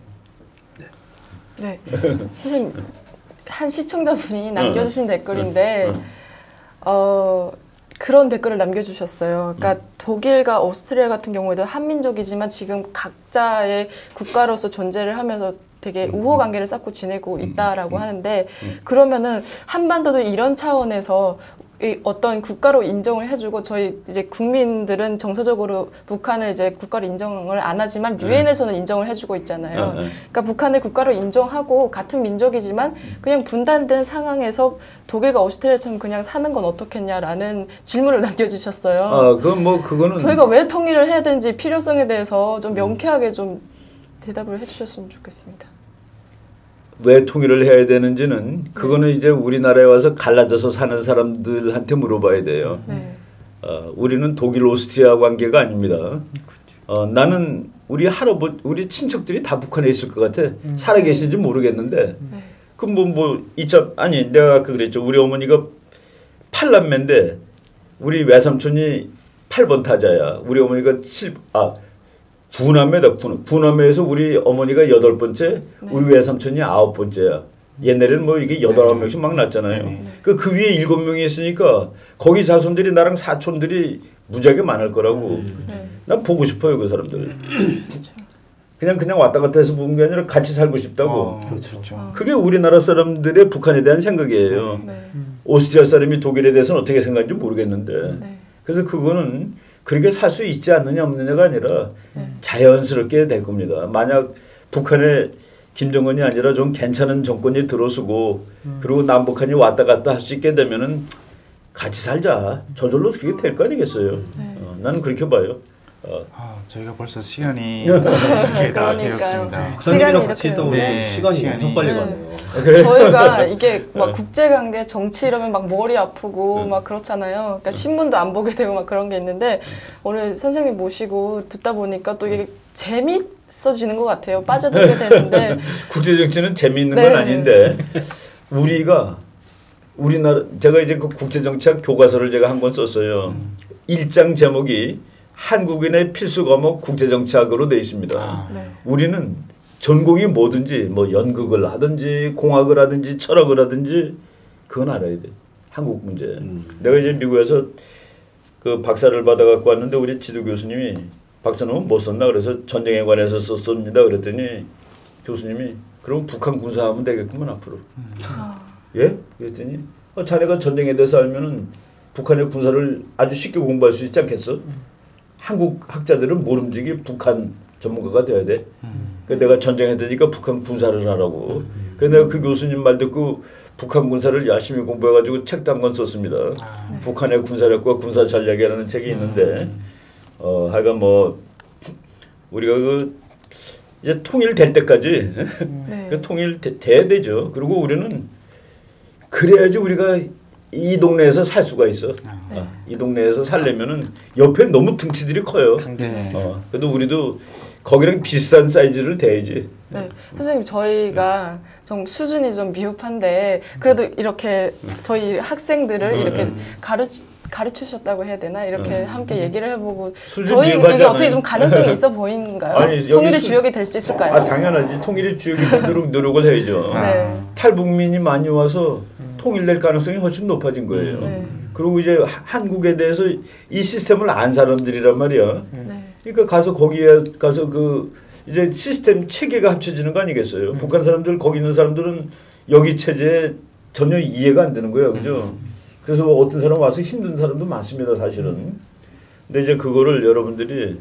네. 선생님, 한 시청자분이 남겨주신 어. 댓글인데 어. 어, 그런 댓글을 남겨주셨어요. 그러니까 음. 독일과 오스트리아 같은 경우에도 한민족이지만 지금 각자의 국가로서 존재를 하면서 되게 우호 관계를 쌓고 지내고 있다라고 하는데 그러면은 한반도도 이런 차원에서 이 어떤 국가로 인정을 해주고 저희 이제 국민들은 정서적으로 북한을 이제 국가로 인정을 안 하지만 유엔에서는 인정을 해주고 있잖아요. 그러니까 북한을 국가로 인정하고 같은 민족이지만 그냥 분단된 상황에서 독일과 오스트리아처럼 그냥 사는 건 어떻겠냐라는 질문을 남겨주셨어요. 아, 그건 뭐 그거는 저희가 왜 통일을 해야 되는지 필요성에 대해서 좀 명쾌하게 좀 대답을 해주셨으면 좋겠습니다. 왜 통일을 해야 되는지는 그거는 네. 이제 우리나라에 와서 갈라져서 사는 사람들한테 물어봐야 돼요. 네. 어, 우리는 독일 오스트리아 관계가 아닙니다. 어, 나는 우리 할아버지 우리 친척들이 다 북한에 있을 것 같아. 음. 살아 계신지 모르겠는데 네. 그럼 뭐, 뭐 이자 아니 내가 아까 그랬죠. 우리 어머니가 팔남매인데 우리 외삼촌이 팔 번 타자야. 우리 어머니가 칠 아 구남매다. 구남매에서 우리 어머니가 여덟 번째, 네. 우리 외삼촌이 아홉 번째야. 옛날에는 뭐 이게 여덟 아홉 명씩 막 났잖아요. 네. 그, 그 위에 일곱 명이 있으니까 거기 자손들이 나랑 사촌들이 무지하게 많을 거라고. 네. 난 보고 싶어요 그 사람들. 그냥 그냥 왔다 갔다 해서 보는 게 아니라 같이 살고 싶다고. 어, 그렇죠. 그게 우리나라 사람들의 북한에 대한 생각이에요. 네. 오스트리아 사람이 독일에 대해서는 어떻게 생각하는지 모르겠는데. 네. 그래서 그거는 그렇게 살 수 있지 않느냐 없느냐가 아니라 네. 자연스럽게 될 겁니다. 만약 북한에 김정은이 아니라 좀 괜찮은 정권이 들어서고 음. 그리고 남북한이 왔다 갔다 할 수 있게 되면은 같이 살자. 저절로 그렇게 될 거 아니겠어요. 네. 어, 나는 그렇게 봐요. 어. 아, 저희가 벌써 시간이 이렇게 다 되었습니다. 박사님이랑 같이 있다 보니 네, 시간이, 시간이 엄청 빨리 네. 가네요. 저희가 이게 막 국제관계, 정치 이러면 막 머리 아프고 막 그렇잖아요. 그러니까 신문도 안 보게 되고 막 그런 게 있는데 오늘 선생님 모시고 듣다 보니까 또 이게 재밌어지는 것 같아요. 빠져들게 되는데 국제 정치는 재미있는 네. 건 아닌데 우리가 우리나라 제가 이제 그 국제 정치학 교과서를 제가 한 권 썼어요. 음. 일 장 제목이 한국인의 필수 과목 국제 정치학으로 돼 있습니다. 아, 네. 우리는 전공이 뭐든지 뭐 연극을 하든지 공학을 하든지 철학을 하든지 그건 알아야 돼. 한국 문제. 음. 내가 이제 미국에서 그 박사를 받아 갖고 왔는데 우리 지도 교수님이 박사는 못 썼나 그래서 전쟁에 관해서 썼습니다. 그랬더니 교수님이 그럼 북한 군사하면 되겠구만 앞으로. 음. 아. 예? 그랬더니 어, 자네가 전쟁에 대해서 알면은 북한의 군사를 아주 쉽게 공부할 수 있지 않겠어? 음. 한국 학자들은 모름지기 북한 전문가가 돼야 돼. 음. 그래서 내가 전쟁에 되니까 북한 군사를 하라고. 음. 그래서 내가 그 교수님 말 듣고 북한 군사를 열심히 공부해가지고 책도 한 권 썼습니다. 아, 네. 북한의 군사력과 군사 전략이라는 책이 있는데 음. 어, 하여간 뭐 우리가 그 이제 통일될 때까지 네. 그 통일돼야 되죠. 그리고 우리는 그래야지 우리가 이 동네에서 살 수가 있어. 네. 어, 이 동네에서 살려면은 옆에 너무 등치들이 커요. 네. 어, 그래도 우리도 거기랑 비슷한 사이즈를 돼야지. 네, 선생님 저희가 좀 수준이 좀 미흡한데 그래도 이렇게 저희 학생들을 이렇게 가르 가르치셨다고 해야 되나 이렇게 함께 얘기를 해보고 저희 이게 어떻게 좀 가능성이 있어 보이는가요? 아니, 통일의 수, 주역이 될 수 있을까요? 아 당연하지. 통일의 주역이 되도록 노력을 해야죠. 네. 탈북민이 많이 와서 통일될 가능성이 훨씬 높아진 거예요. 네. 그리고 이제 한국에 대해서 이 시스템을 안 사람들이란 말이야. 네. 그러니까 가서 거기에 가서 그 이제 시스템 체계가 합쳐지는 거 아니겠어요? 음. 북한 사람들 거기 있는 사람들은 여기 체제에 전혀 이해가 안 되는 거예요, 그죠? 음. 그래서 뭐 어떤 사람 와서 힘든 사람도 많습니다, 사실은. 음. 근데 이제 그거를 여러분들이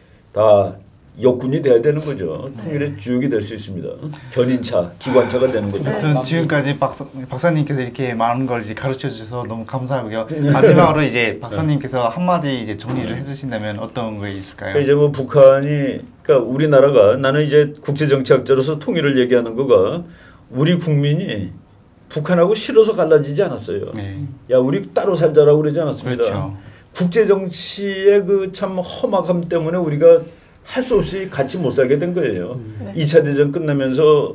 다 역군이 돼야 되는 거죠. 통일의 주역이 될 수 있습니다. 견인차, 기관차가 되는 거죠. 아무튼 지금까지 박사, 박사님께서 이렇게 많은 걸 이제 가르쳐 주셔서 너무 감사하고요. 마지막으로 이제 박사님께서 한마디 이제 정리를 해주신다면 어떤 게 있을까요? 그러니까 이제 뭐 북한이, 그러니까 우리나라가 나는 이제 국제정치학자로서 통일을 얘기하는 거가 우리 국민이 북한하고 싫어서 갈라지지 않았어요. 네. 야 우리 따로 살자라고 그러지 않았습니다. 그렇죠. 국제정치의 그 참 험악함 때문에 우리가 할 수 없이 같이 못 살게 된 거예요. 네. 이 차 대전 끝나면서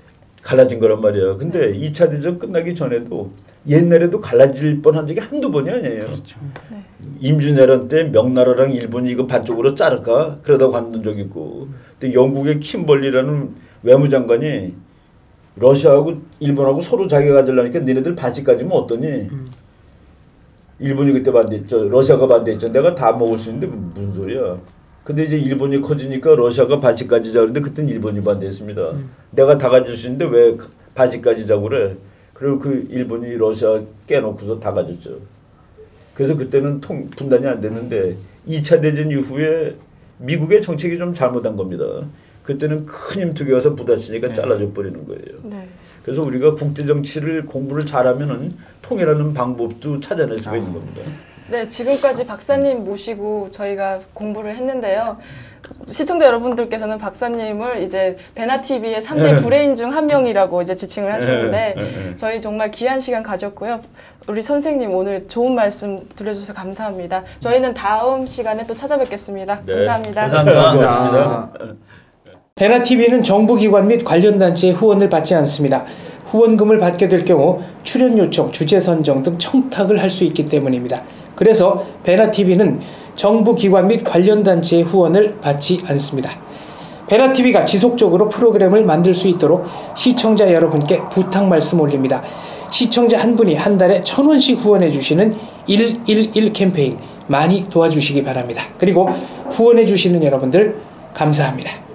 갈라진 거란 말이야. 근데 이 차 대전 끝나기 전에도 옛날에도 갈라질 뻔한 적이 한두 번이 아니에요. 그렇죠. 네. 임진왜란 때 명나라랑 일본이 이거 반쪽으로 자를까 그러다 관둔 적 있고 또 영국의 킴벌리라는 외무장관이 러시아하고 일본하고 서로 자기가 가지려니까 니네들 반씩 가지면 어떠니? 음. 일본이 그때 반대했죠. 러시아가 반대했죠. 내가 다 먹을 수 있는데 무슨 소리야. 근데 이제 일본이 커지니까 러시아가 반씩 가지자 그랬는데 그때는 일본이 반대했습니다. 음. 내가 다 가질 수 있는데 왜 반씩 가지자고 그래. 그리고 그 일본이 러시아 깨놓고서 다 가졌죠. 그래서 그때는 통, 분단이 안 됐는데 이 차 대전 이후에 미국의 정책이 좀 잘못한 겁니다. 그때는 큰 힘투기 가서 부딪히니까 네. 잘라져 버리는 거예요. 네. 그래서 우리가 국제정치를 공부를 잘하면은 통일하는 방법도 찾아낼 수가 아. 있는 겁니다. 네, 지금까지 박사님 모시고 저희가 공부를 했는데요. 시청자 여러분들께서는 박사님을 이제 베나티비의 삼 대 브레인 중 한 명이라고 이제 지칭을 하시는데 저희 정말 귀한 시간 가졌고요. 우리 선생님 오늘 좋은 말씀 들려주셔서 감사합니다. 저희는 다음 시간에 또 찾아뵙겠습니다. 네. 감사합니다. 감사합니다. 고맙습니다. 베나티비는 정부기관 및 관련 단체의 후원을 받지 않습니다. 후원금을 받게 될 경우 출연 요청, 주제 선정 등 청탁을 할 수 있기 때문입니다. 그래서 베나티비는 정부기관 및 관련 단체의 후원을 받지 않습니다. 베나티비가 지속적으로 프로그램을 만들 수 있도록 시청자 여러분께 부탁 말씀 올립니다. 시청자 한 분이 한 달에 천 원씩 후원해 주시는 일일일 캠페인 많이 도와주시기 바랍니다. 그리고 후원해 주시는 여러분들 감사합니다.